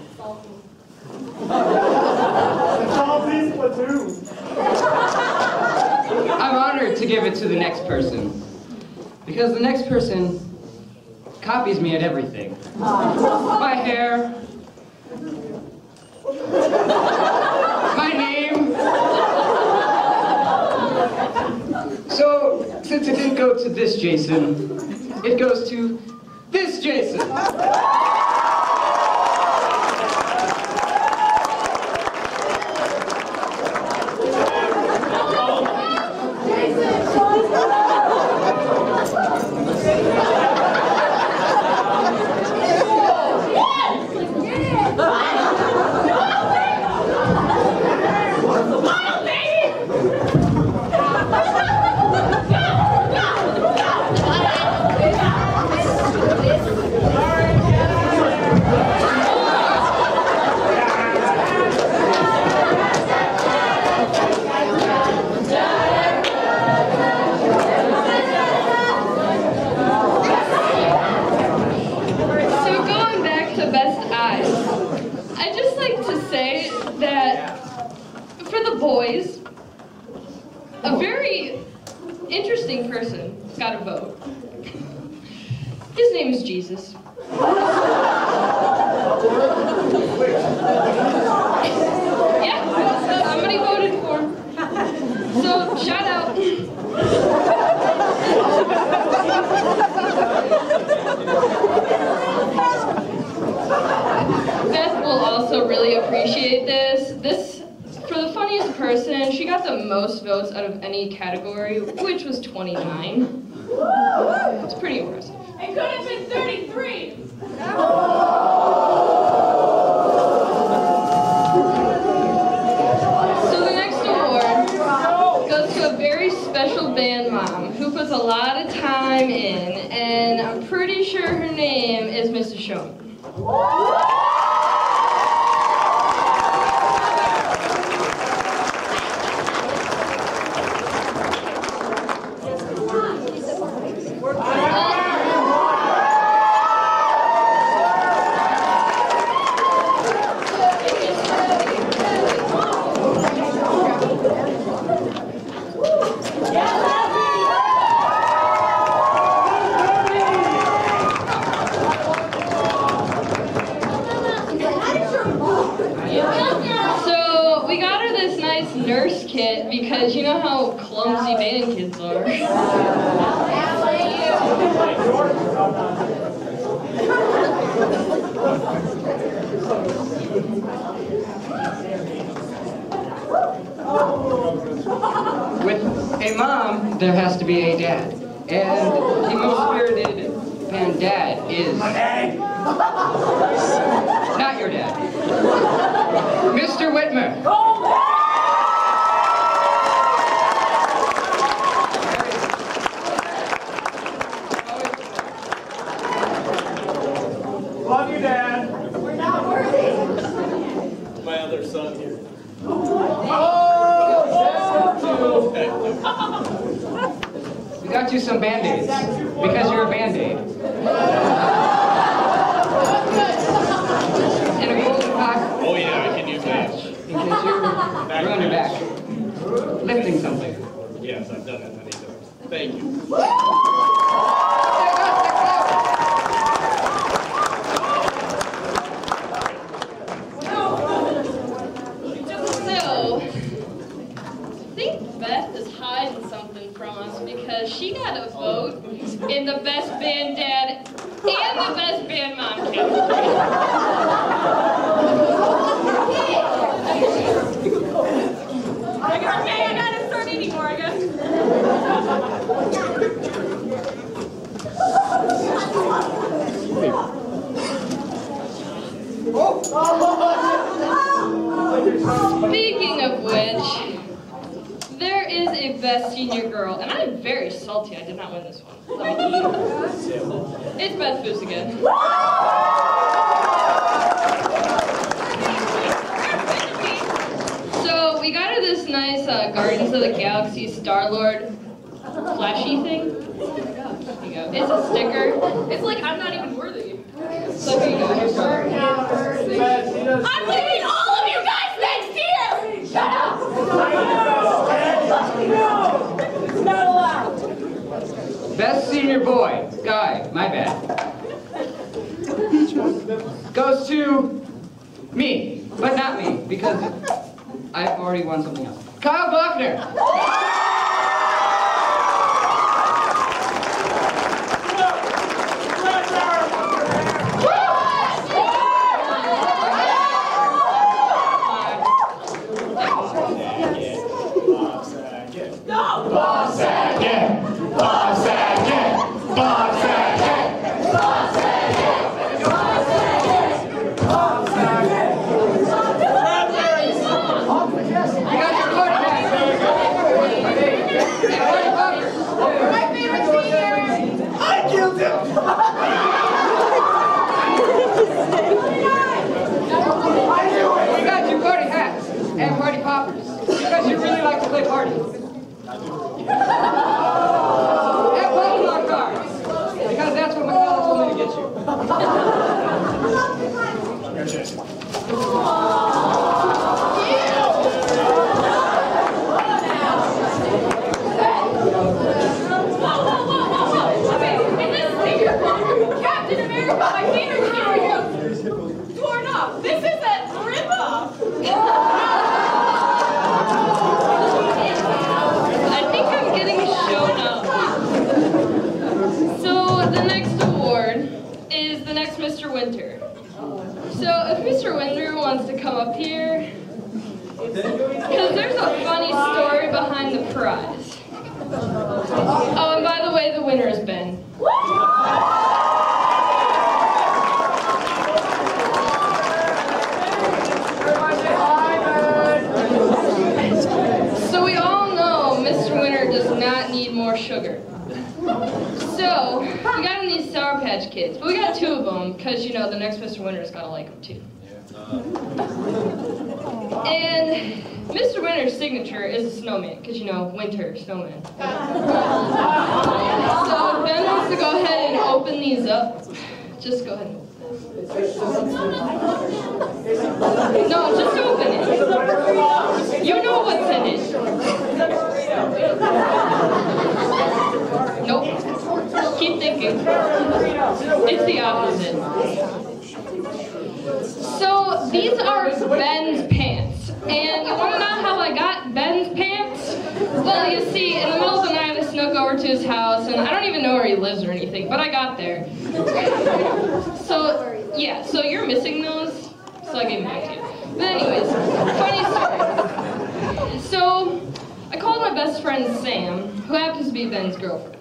I'm honored to give it to the next person. Because the next person copies me at everything. My hair, my name. So, since it didn't go to this Jason, it goes to this Jason. Boys, a very interesting person got a vote. His name is Jesus. Yeah, somebody voted for him. So, shout out. Beth will also really appreciate this. This For the funniest person, she got the most votes out of any category, which was twenty-nine. It's pretty impressive. It could have been thirty-three. So the next award goes to a very special band mom who puts a lot of time in, and I'm pretty sure her name is Missus Showman. nurse kit because you know how clumsy band kids are. With a mom, there has to be a dad. And the most spirited band dad is... not your dad. Mister Whitmer. Love you, Dad. We're not worthy. My other son here. We got you some Band-Aids, because you're a Band-Aid. And a golden cock. Oh yeah, I can use that. In case you're on your back, lifting something. Yes, I've done that many times. Thank you. So, I think Beth is hiding something from us because she got a vote in the best band dad and the best band mom category. I got, okay, I gotta start eating more, I guess. Speaking of which, there is a best senior girl, and I'm very salty I did not win this one. It's Beth Foos again. So we got her this nice uh, Guardians of the Galaxy Star-Lord flashy thing. There you go. It's a sticker. It's like I'm not even worthy. So here you go. Here's her. I'm leaving all of you guys next year! Shut up! It's not allowed. Best senior boy, guy, my bad, goes to me, but not me, because I've already won something else. Kyle Buckner! Bob Saget! Bob Saget! Bob Saget! Bob Saget! Bob Saget! Bob Saget! You got your foot back! My favorite senior! I killed him! I knew it! You got your party hats and party poppers, because you really like to play party. And Pokemon cards, because that's what McCullough told me to get you. Captain America, my favorite hero, torn up. This is a rip-off. I think I'm getting shown up. So the next award is the next Mister Winter. So if Mister Winter wants to come up here, because there's a funny story behind the prize. Oh, and by the way, the winner is Ben. So we all know Mister Winter does not need more sugar. So we got him these Sour Patch Kids, but we got two of them because you know the next Mister Winter's gotta like them too. And Mister Winter's signature is a snowman because you know winter snowman. So Ben wants to go ahead and open these up. Just go ahead and open them. No, just open it. You know what's in it. Nope. Keep thinking. It's the opposite. So these are Ben's pants. And you want to know how I got Ben Well, you see, in the middle of the night, I snuck over to his house, and I don't even know where he lives or anything, but I got there. So, yeah, so you're missing those, so I gave them back to you. But anyways, funny story. So, I called my best friend Sam, who happens to be Ben's girlfriend.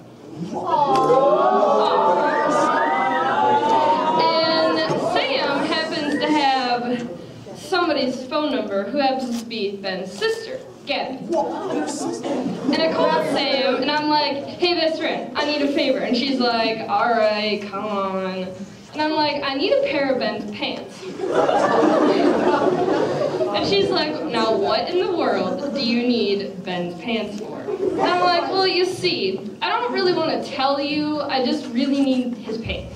And Sam happens to have somebody's phone number who happens to be Ben's sister, Gabby. And I called Sam, and I'm like, hey, best friend, I need a favor. And she's like, all right, come on. And I'm like, I need a pair of Ben's pants. And she's like, now what in the world do you need Ben's pants for? And I'm like, well, you see, I don't really want to tell you, I just really need his pants.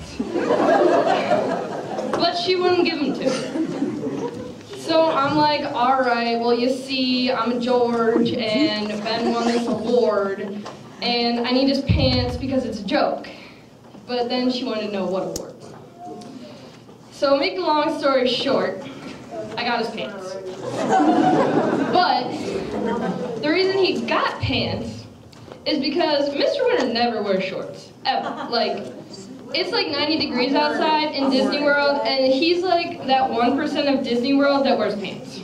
But she wouldn't give them to me. So I'm like, all right, well, you see, I'm a George, and Ben won this award, and I need his pants because it's a joke. But then she wanted to know what award. So make a long story short, I got his pants. But the reason he got pants is because Mister Winter never wears shorts, ever. Like, it's like ninety degrees outside in Disney World, and he's like that one percent of Disney World that wears pants.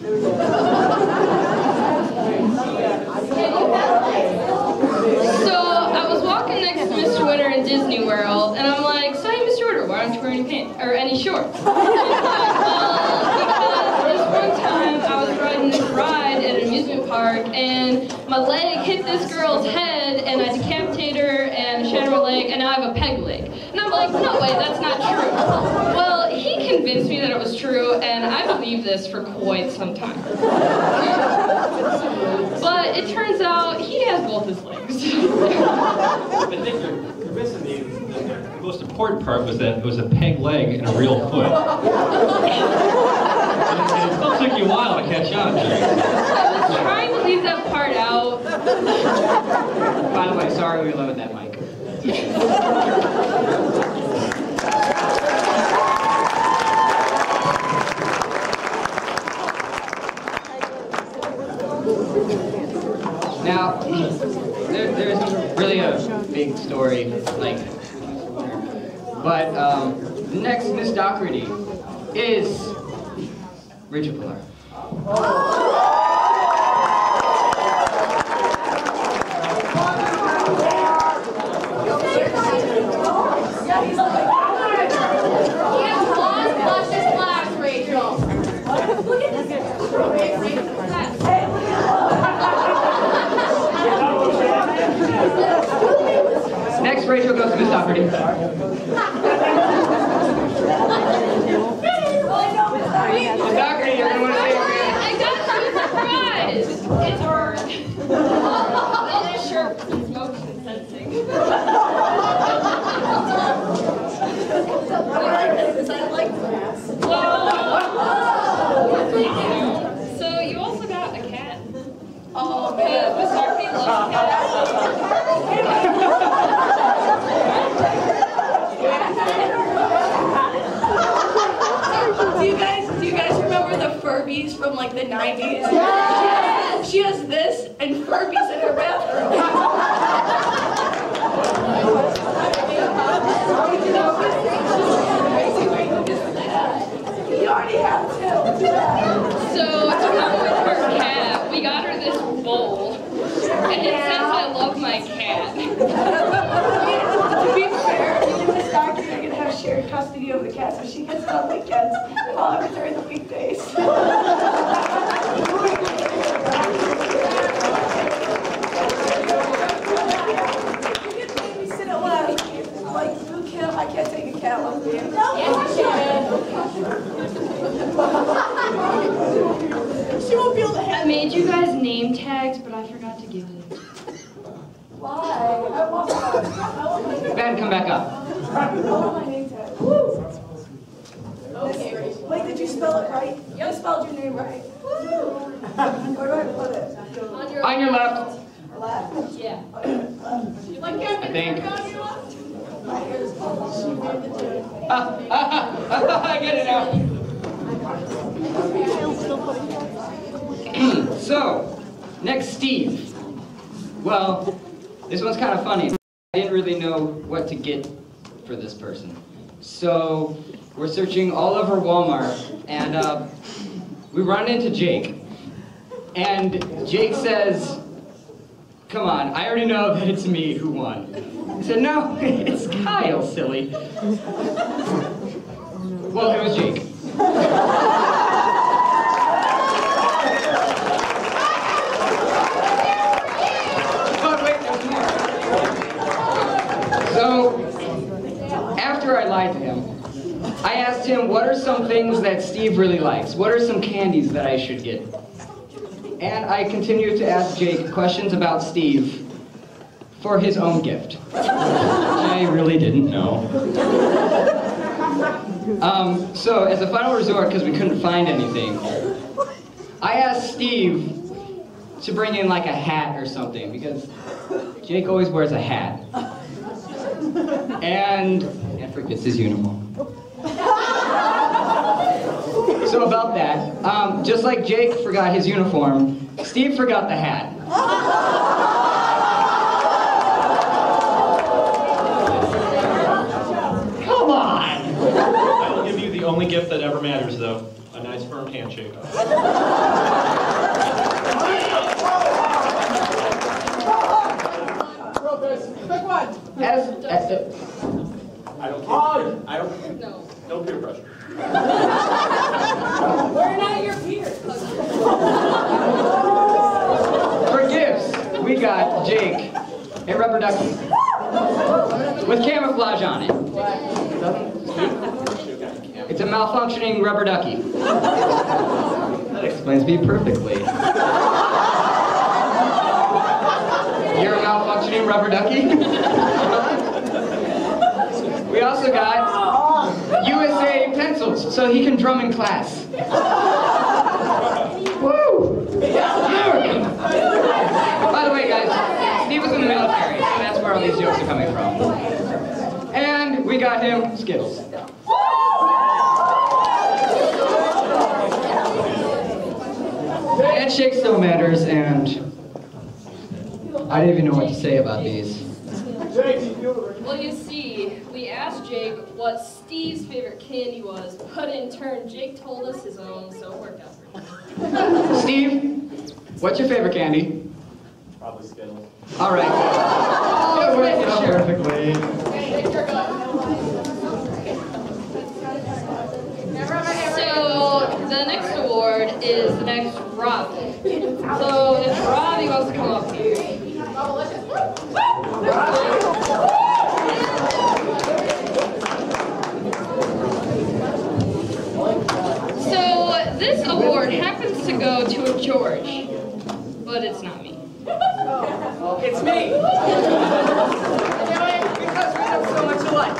So I was walking next to Mister Winter in Disney World, and I'm like, so hey, Mister Winter, why aren't you wearing any pants, or any shorts? He's like, well, because this one time I was riding this ride at an amusement park, and my leg hit this girl's head, and I decapitated her, and shattered my leg, and now I have a peg leg. And I'm like, no way, that's not true. Well, he convinced me that it was true, and I believed this for quite some time. But it turns out he has both his legs. I think you're convincing me that the most important part was that it was a peg leg and a real foot. And it still took you a while to catch on. I was trying to leave that part out. By the way, sorry we loaded that mic. Now, there, there's really a big story, like, but um, the next Miss Doherty is Rachel Pillar. Next, Rachel goes to Miss Doherty. Miss Doherty, you're going to say it. I got you a surprise. It's hard. Well, sure, it's motion sensing. So you also got a cat. Oh, man. Miss Doherty loves cats. Do you guys, do you guys remember the Furbies from like the nineties? Yes! She has this and Furbies in her bathroom. You already have two. So to come with her cat, we got her this bowl, and it says I love my cat. To be fair, me and Miss Doherty are going to have shared custody of the cat, so she gets it on weekends while I'm during the weekdays. You can make me sit at left. Like, you can't, I can't take a cat with me. No, yes, she won't be able to handle I made you guys name tags, but I forgot to give them. Why? Ben, come back up. Okay. Wait, did you spell it right? You spelled your name right. Where do I put it? On your, On your left. Left? Yeah. You like I think. Ah, I get it now. So, next, Steve. Well, this one's kind of funny. I didn't really know what to get for this person. So we're searching all over Walmart, and uh, we run into Jake. And Jake says, come on, I already know that it's me who won. I said, no, it's Kyle, silly. Well, it was Jake. But wait, there's more. So, after I lied to him, I asked him, what are some things that Steve really likes? What are some candies that I should get? And I continued to ask Jake questions about Steve for his own gift. I really didn't know. Um, so, as a final resort, because we couldn't find anything, I asked Steve to bring in like a hat or something, because Jake always wears a hat. And and forgets his uniform. So about that, um, just like Jake forgot his uniform, Steve forgot the hat. Come on! I will give you the only gift that ever matters, though. A nice firm handshake. As, as a, I don't care. I don't. No. No peer pressure. We're not your peers. For gifts, we got Jake a rubber ducky with camouflage on it. It's a malfunctioning rubber ducky. That explains me perfectly. You're a malfunctioning rubber ducky? We also got U S A pencils, so he can drum in class. Woo! America! By the way, guys, Steve was in the military, so that's where all these jokes are coming from. And we got him Skittles. Handshake still matters, and I didn't even know what to say about these. Well, you see, we asked Jake what Steve's favorite candy was, but in turn, Jake told us his own, so it worked out for him. Steve, what's your favorite candy? Probably Skittles. All right. Oh, it worked out perfectly. So, the next award is the next Rob. So, if Robbie wants to come up here. So, this award happens to go to a George, but it's not me. It's me! Because we look so much alike.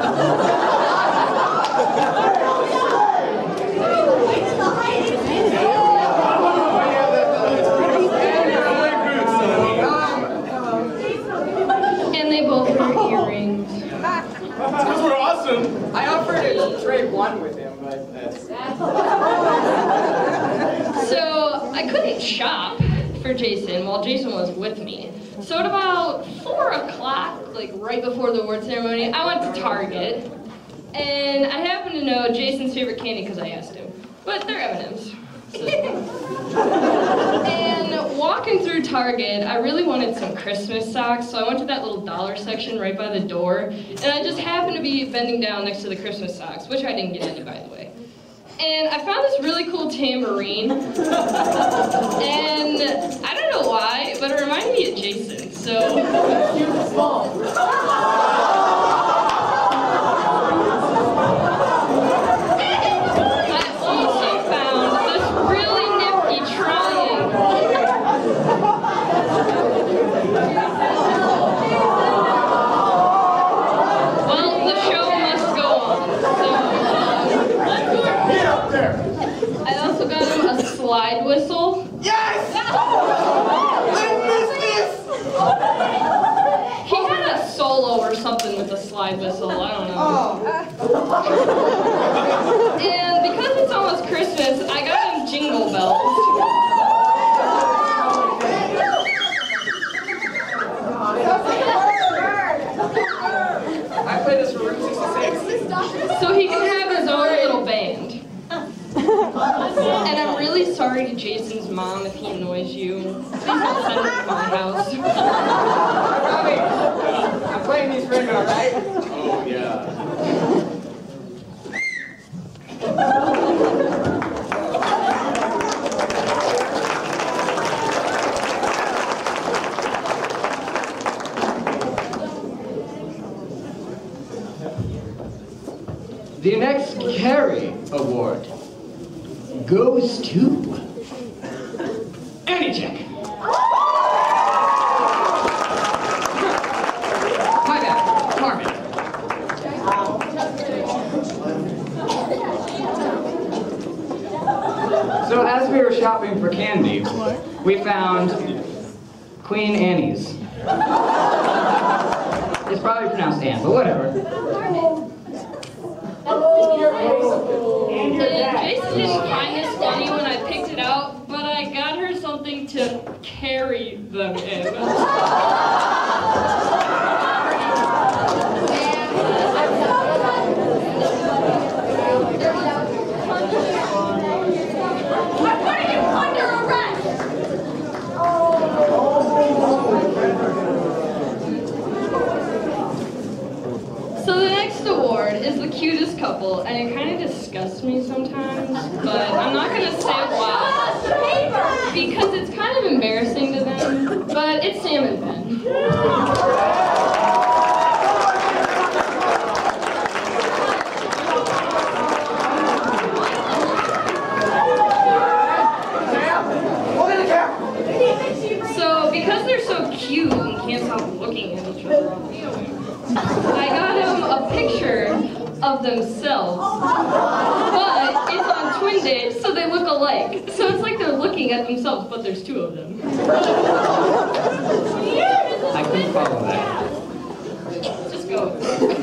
And they both wear earrings. Those were awesome! I offered to trade one with him, but that's... So, I couldn't shop for Jason while Jason was with me. So at about four o'clock, like right before the award ceremony, I went to Target, and I happened to know Jason's favorite candy because I asked him. But they're M and M's. So. And walking through Target, I really wanted some Christmas socks, so I went to that little dollar section right by the door, and I just happened to be bending down next to the Christmas socks, which I didn't get any, by the way. And I found this really cool tambourine, and I don't know why, but it reminded me of Jason, so... I also found this really nifty triangle. Well, the show must go on, so... I also got him a slide whistle. Yes! I missed this! He had a solo or something with the slide whistle, I don't know. Oh. And because it's almost Christmas, I got him jingle bells. And I'm really sorry to Jason's mom if he annoys you. Please don't send him to my house. Robbie, I'm playing these for him, all right? Oh, yeah. The next Carrie Award goes to Annie Check. My bad, Carmen. So as we were shopping for candy, we found Queen Annie's. It's probably pronounced Anne, but whatever. Jason didn't find this funny when I picked it out, but I got her something to carry them in. I'm putting you under arrest! So the next award is the cutest couple, and it kind of disgusts me sometimes, but I'm not going to say why, because it's kind of embarrassing to them, but it's Sam and Ben. So because they're so cute and can't stop looking at each other, I got him a picture of themselves, but it's on twin dates, so they look alike. So it's like they're looking at themselves, but there's two of them. I couldn't follow that. Just go.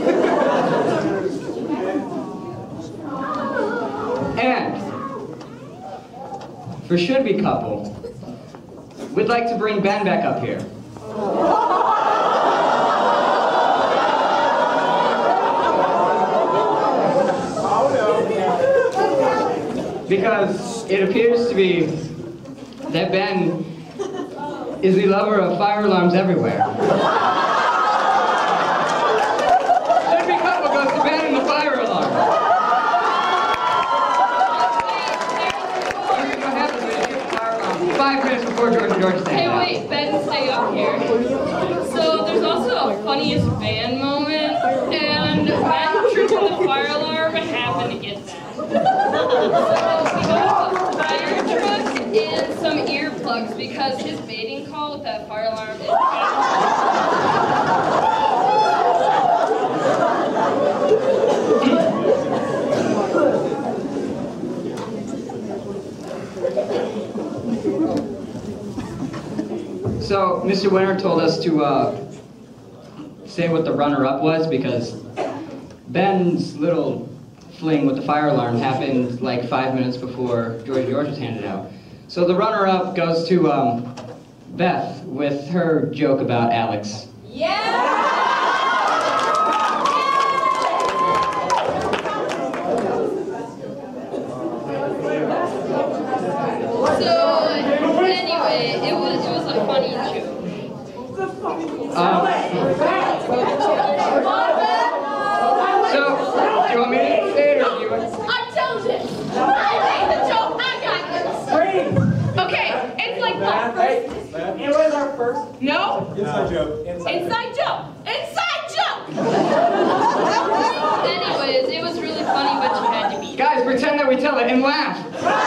And for should be couple, we'd like to bring Ben back up here. Because it appears to be that Ben is the lover of fire alarms everywhere. Should be couple goes to Ben and the fire alarm. What happens when you get the fire alarm? Five minutes before George and George stand Hey, out. wait, Ben, stay up here. So there's also a funniest van moment, and Ben tripping the fire alarm happened to get that. So we got a fire truck and some earplugs because his mating call with that fire alarm is So, Mister Winter told us to uh, say what the runner-up was because Ben's little fling with the fire alarm happened like five minutes before George and George was handed out. So the runner-up goes to um, Beth with her joke about Alex. So anyway, it was it was a funny joke. Um, so, do you want me to say it or do you want to? I told you! I made the joke! I got this! Okay, it's like what? It was our first. No? Inside joke. Inside joke! Inside joke! Anyways, it was really funny, but you had to be. Guys, pretend that we tell it and laugh.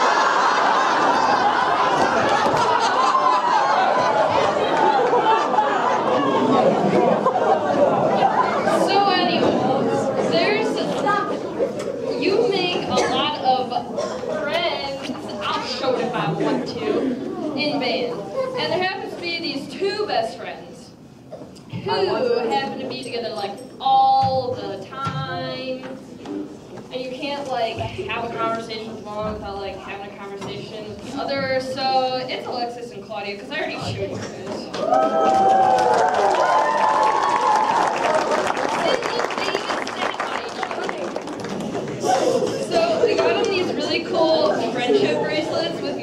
So anyways, there's you make a lot of friends. I'll show it if I want to in band, and there happens to be these two best friends who happen to be together like all the time, and you can't like have a conversation with one without like having a conversation with the other. So it's Alexis and Claudia because I already showed you guys. So we got them these really cool friend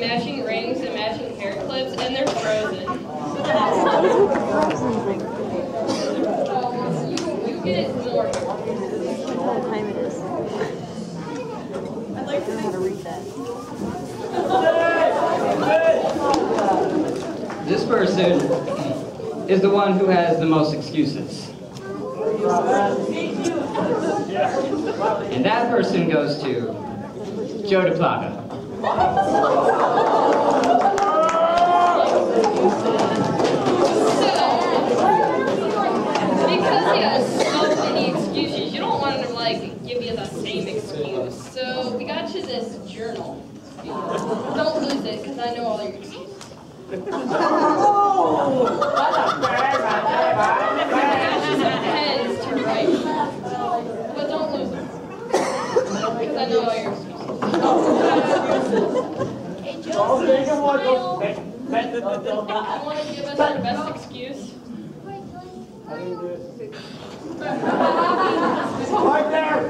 matching rings and matching hair clips, and they're frozen. you, you get more. What time it is? I'd like to know how to read that. This person is the one who has the most excuses. And that person goes to Joe DePlaga. Because he has so many excuses, you don't want him to like give you the same excuse. So we got you this journal. Don't lose it, because I know all your excuses. Pens to write, but don't lose them, because I know all your excuses. Hey, Joe, smile. You want to give us your best excuse? Right there.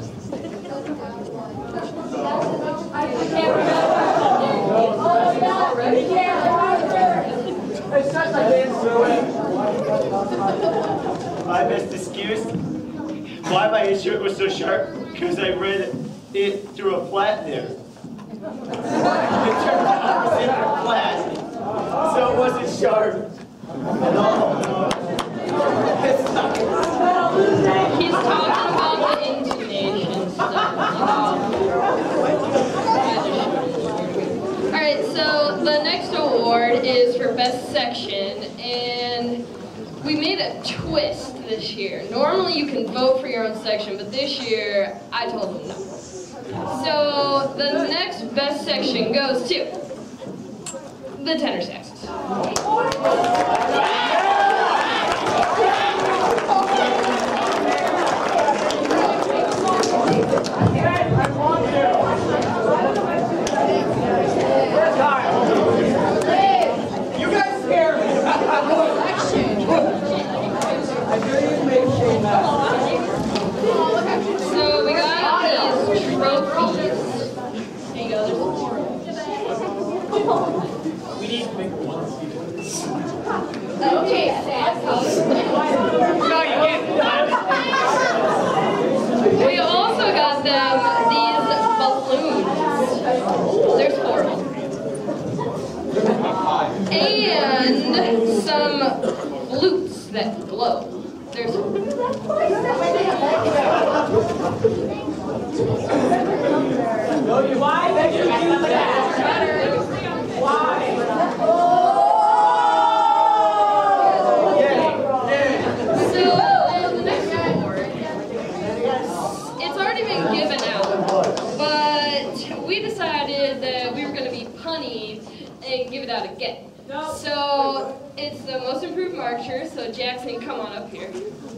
My best excuse why my shirt was so sharp, because I read it through a flat there. It turned out it was in a flat, so it wasn't sharp at all. He's talking about the intonation stuff. Alright, so the next award is for best section, and we made a twist this year. Normally you can vote for your own section, but this year I told them no. So the next best section goes to the tenor saxes. You guys scare me. So we got these trophies. There you go. We need big ones. Okay, No, you can't. we also got them these balloons. There's four of them. And some flutes that glow. There's No, you why? Why? So, the next award, it's already been given out, but we decided that we were going to be punny and give it out again. So, it's the most improved marcher, so Jackson, come on up here.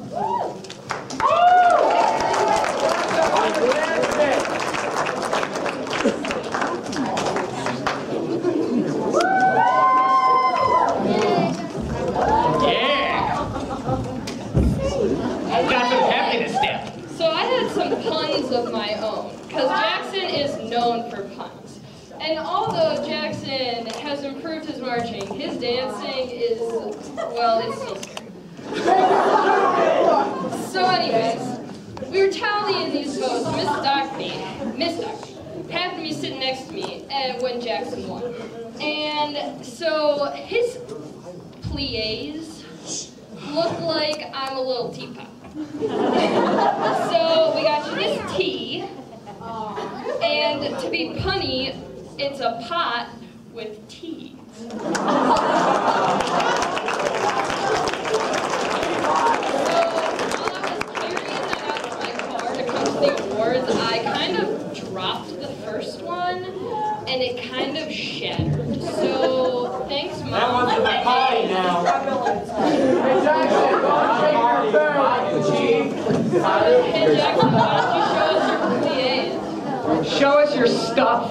I've got some happiness step. So I had some puns of my own, because Jackson is known for puns. And although Jackson has improved his marching, his dancing is, well, it's still scary. So anyways, we were tallying these votes. Miss Dockney, Miss Dockney, happened to be sitting next to me uh, when Jackson won. And so his plies look like I'm a little teapot. So we got you this tea, and to be punny, it's a pot with tea. So while I was carrying that out of my car to come to the awards, I kind of dropped the first one, and it kind of shattered. So thanks, Mom. That one's in the potty now. Hey, Jackson, don't shake your third. Hey, Jackson, why don't you show us your plies? Show us your stuff.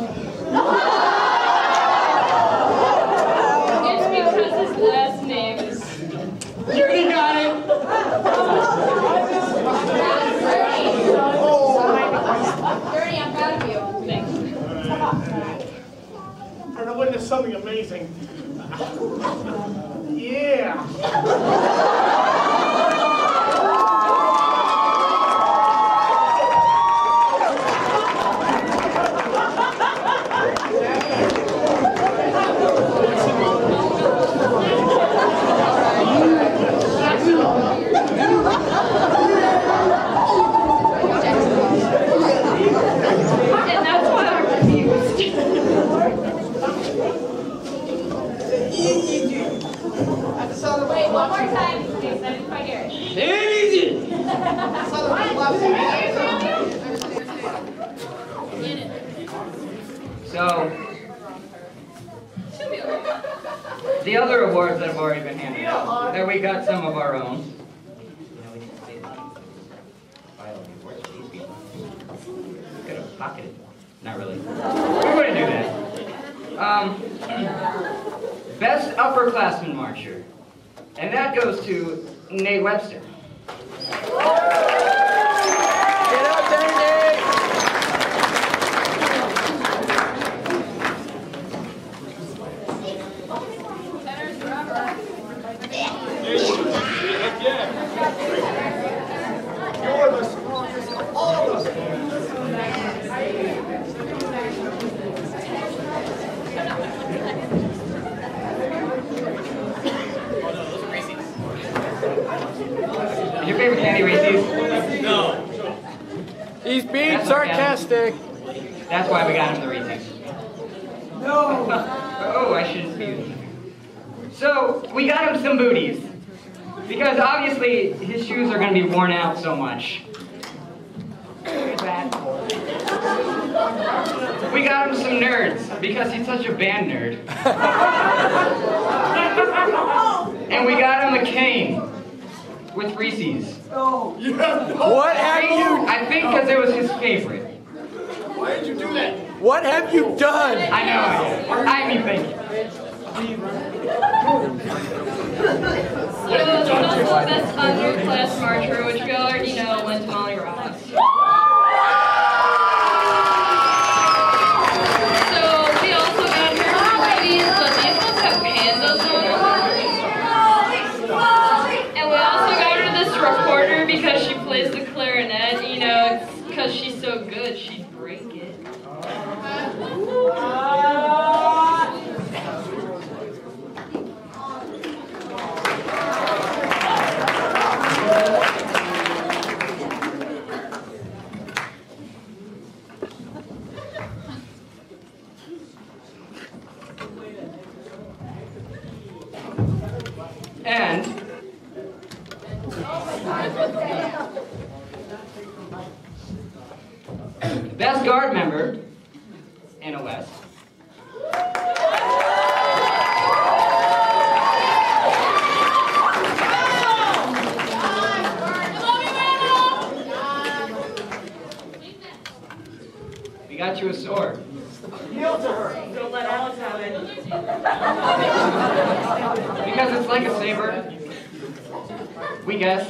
It's because his last name is... You already got it. Dirty, I'm proud of you. Thanks. Turn it into something amazing. Yeah. And that's why I'm confused. Wait, one more time, please. I didn't quite hear it. So, the other awards that have already been handed out, there we got some of our own. Could have pocketed. Not really. We wouldn't do that. Um, best upperclassman marcher. And that goes to Nate Webster. Get out there, Nate! You're the strongest of all of us. Is your favorite candy Reese's? No. He's being That's sarcastic. Okay. That's why we got him the Reese's. No. Oh, I shouldn't be. So we got him some booties because obviously his shoes are going to be worn out so much. We got him some nerds because he's such a band nerd. And we got him a cane with Reese's. Oh. What have you? I think because it was his favorite. Why did you do that? What have you done? I know. I mean, thank you. So, the best underclass marcher, which we already know, went to Molly Ross. So, we also got her movies, but these ones have pandas on them. And we also got her this recorder because she plays the clarinet. You know, it's because she's so good, she'd break it. And best guard member, Anna West. We got you a sword. Kneel to her. Don't let Alex have it. Because it's like a saber. We guess.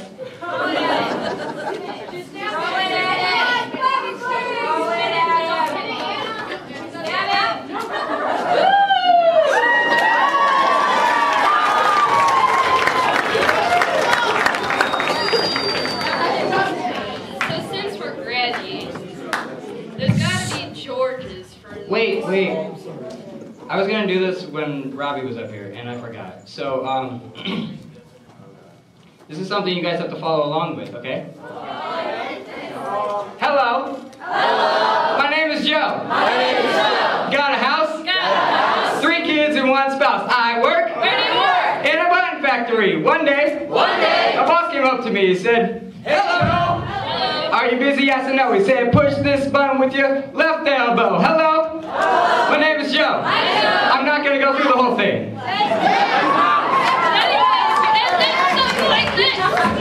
So since we're graduating, there's gotta be George's for... Wait, wait. I was gonna do this when Robbie was up here, and I forgot. So, um, this is something you guys have to follow along with, okay? Hello. Hello. My name is Joe. My name is Joe. Got a house? Got a house. Three kids and one spouse. I work. Where do you work? In a button factory. One day. One day. A boss came up to me. He said, "Hello. Hello. Are you busy?" Yes and no. He said, "Push this button with your left elbow." Hello. Hello. My name is Joe. Hi, Joe. I'm not gonna go through the whole thing. Something like this.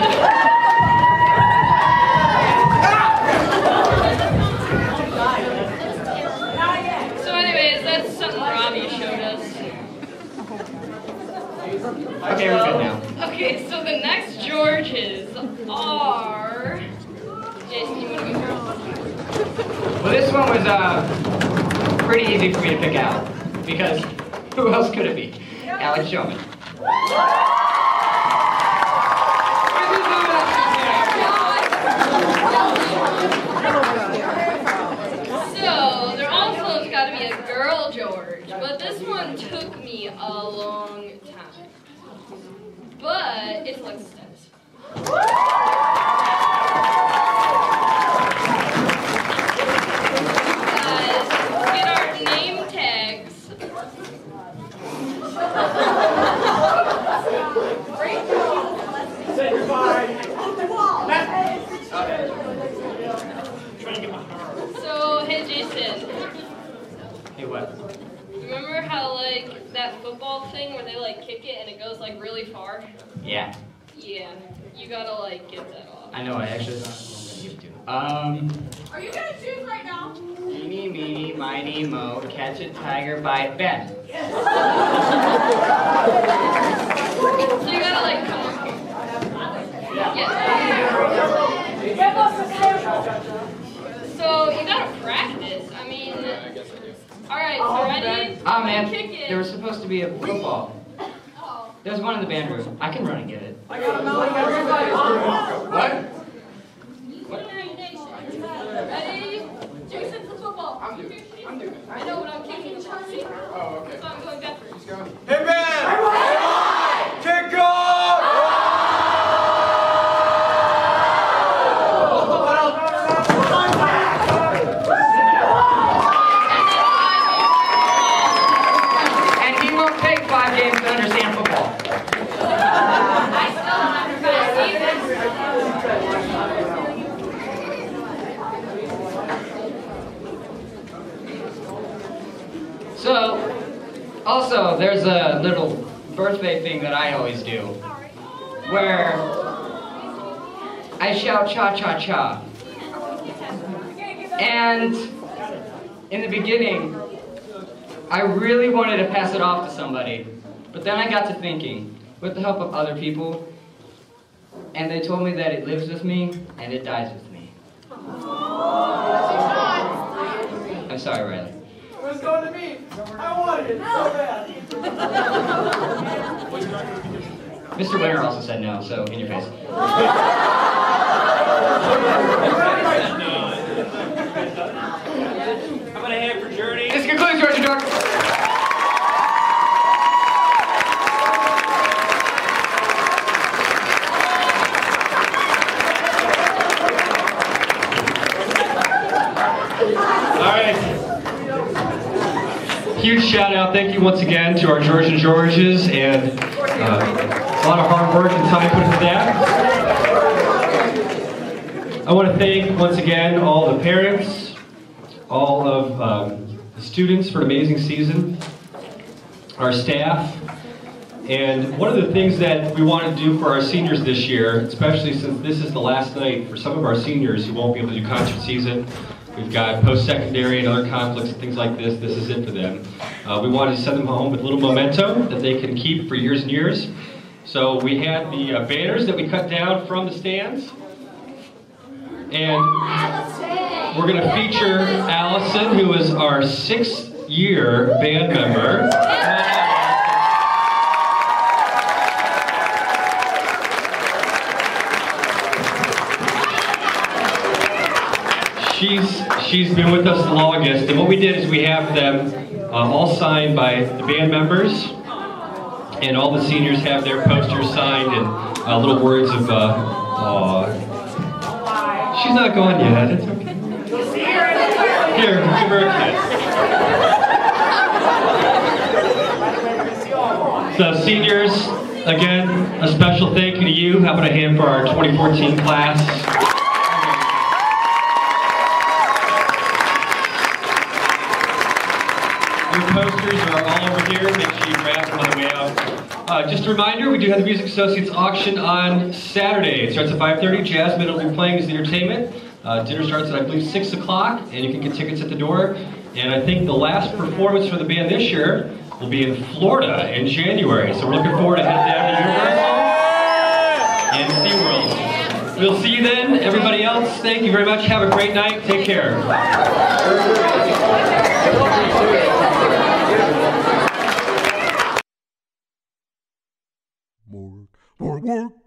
So anyways, that's something Robbie showed us. Okay, we're good now. Okay, so the next Georges are... Jason, you want to go first? Well, this one was uh, pretty easy for me to pick out. because who else could it be? Alex Showman. So, there also has got to be a girl George, but this one took me a long time. But it's Alexis Dennis. Guys, get our name tags. Say goodbye. So, hey Jason. Hey, what? Remember how, like, that football thing where they, like, kick it and it goes, like, really far? Yeah, Yeah. You gotta, like, get that off. I know, I actually thought I used to. Um, Are you gonna choose right now? eeny, meeny, miny, mo, catch a tiger by Ben. So you gotta, like, come up here. Yeah. So you gotta practice. I mean, alright, so ready? Ah, man, Kick it. there was supposed to be a football. There's one in the band room. I can run and get it. I got a melody. Everybody. What? Ready? Jason's the football. I'm doing it. I'm doing it. I know, but I'm kicking Chelsea. Oh, okay. So I'm going backwards. He's going. Hey, man! Kick off! And he won't take five games to understand football. I still don't understand. So, also, there's a little birthday thing that I always do, where I shout cha-cha-cha. And in the beginning, I really wanted to pass it off to somebody, but then I got to thinking, with the help of other people, and they told me that it lives with me, and it dies with me. I'm sorry, Riley. It was going to me. I wanted it so bad. Mister Winter also said no, so in your face. How about a hand for Journey? This concludes Georgia Dark. Huge shout out, thank you once again to our Georgian Georges, and uh, a lot of hard work and time put into that. I want to thank once again all the parents, all of um, the students for an amazing season, our staff, and one of the things that we want to do for our seniors this year, especially since this is the last night for some of our seniors who won't be able to do concert season. We've got post-secondary and other conflicts and things like this. This is it for them. Uh, we wanted to send them home with a little memento that they can keep for years and years. So we had the uh, banners that we cut down from the stands. And we're going to feature Allison, who is our sixth year band member. She's, she's been with us the longest, and what we did is we have them uh, all signed by the band members, and all the seniors have their posters signed and uh, little words of, uh, aw. She's not gone yet, it's okay. Here, give her a kiss. So seniors, again, a special thank you to you. How about a hand for our twenty fourteen class? Your posters are all over here. Make sure you grab them on the way out. Uh, just a reminder, we do have the Music Associates auction on Saturday. It starts at five thirty. Jasmine will be playing as the entertainment. Uh, dinner starts at, I believe, six o'clock, and you can get tickets at the door. And I think the last performance for the band this year will be in Florida in January. So we're looking forward to heading down to Universal and SeaWorld. We'll see you then. Everybody else, thank you very much. Have a great night. Take care.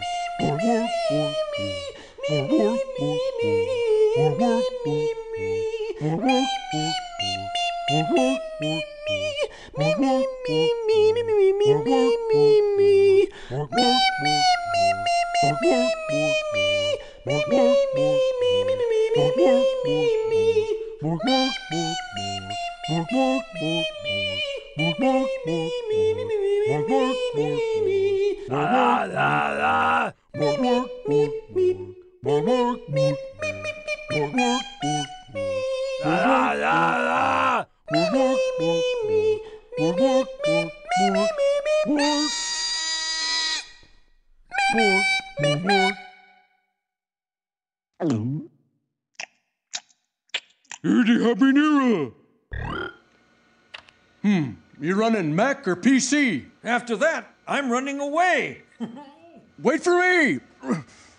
Eddie Habanera. Hmm, you running Mac or P C? After that, I'm running away. Wait for me!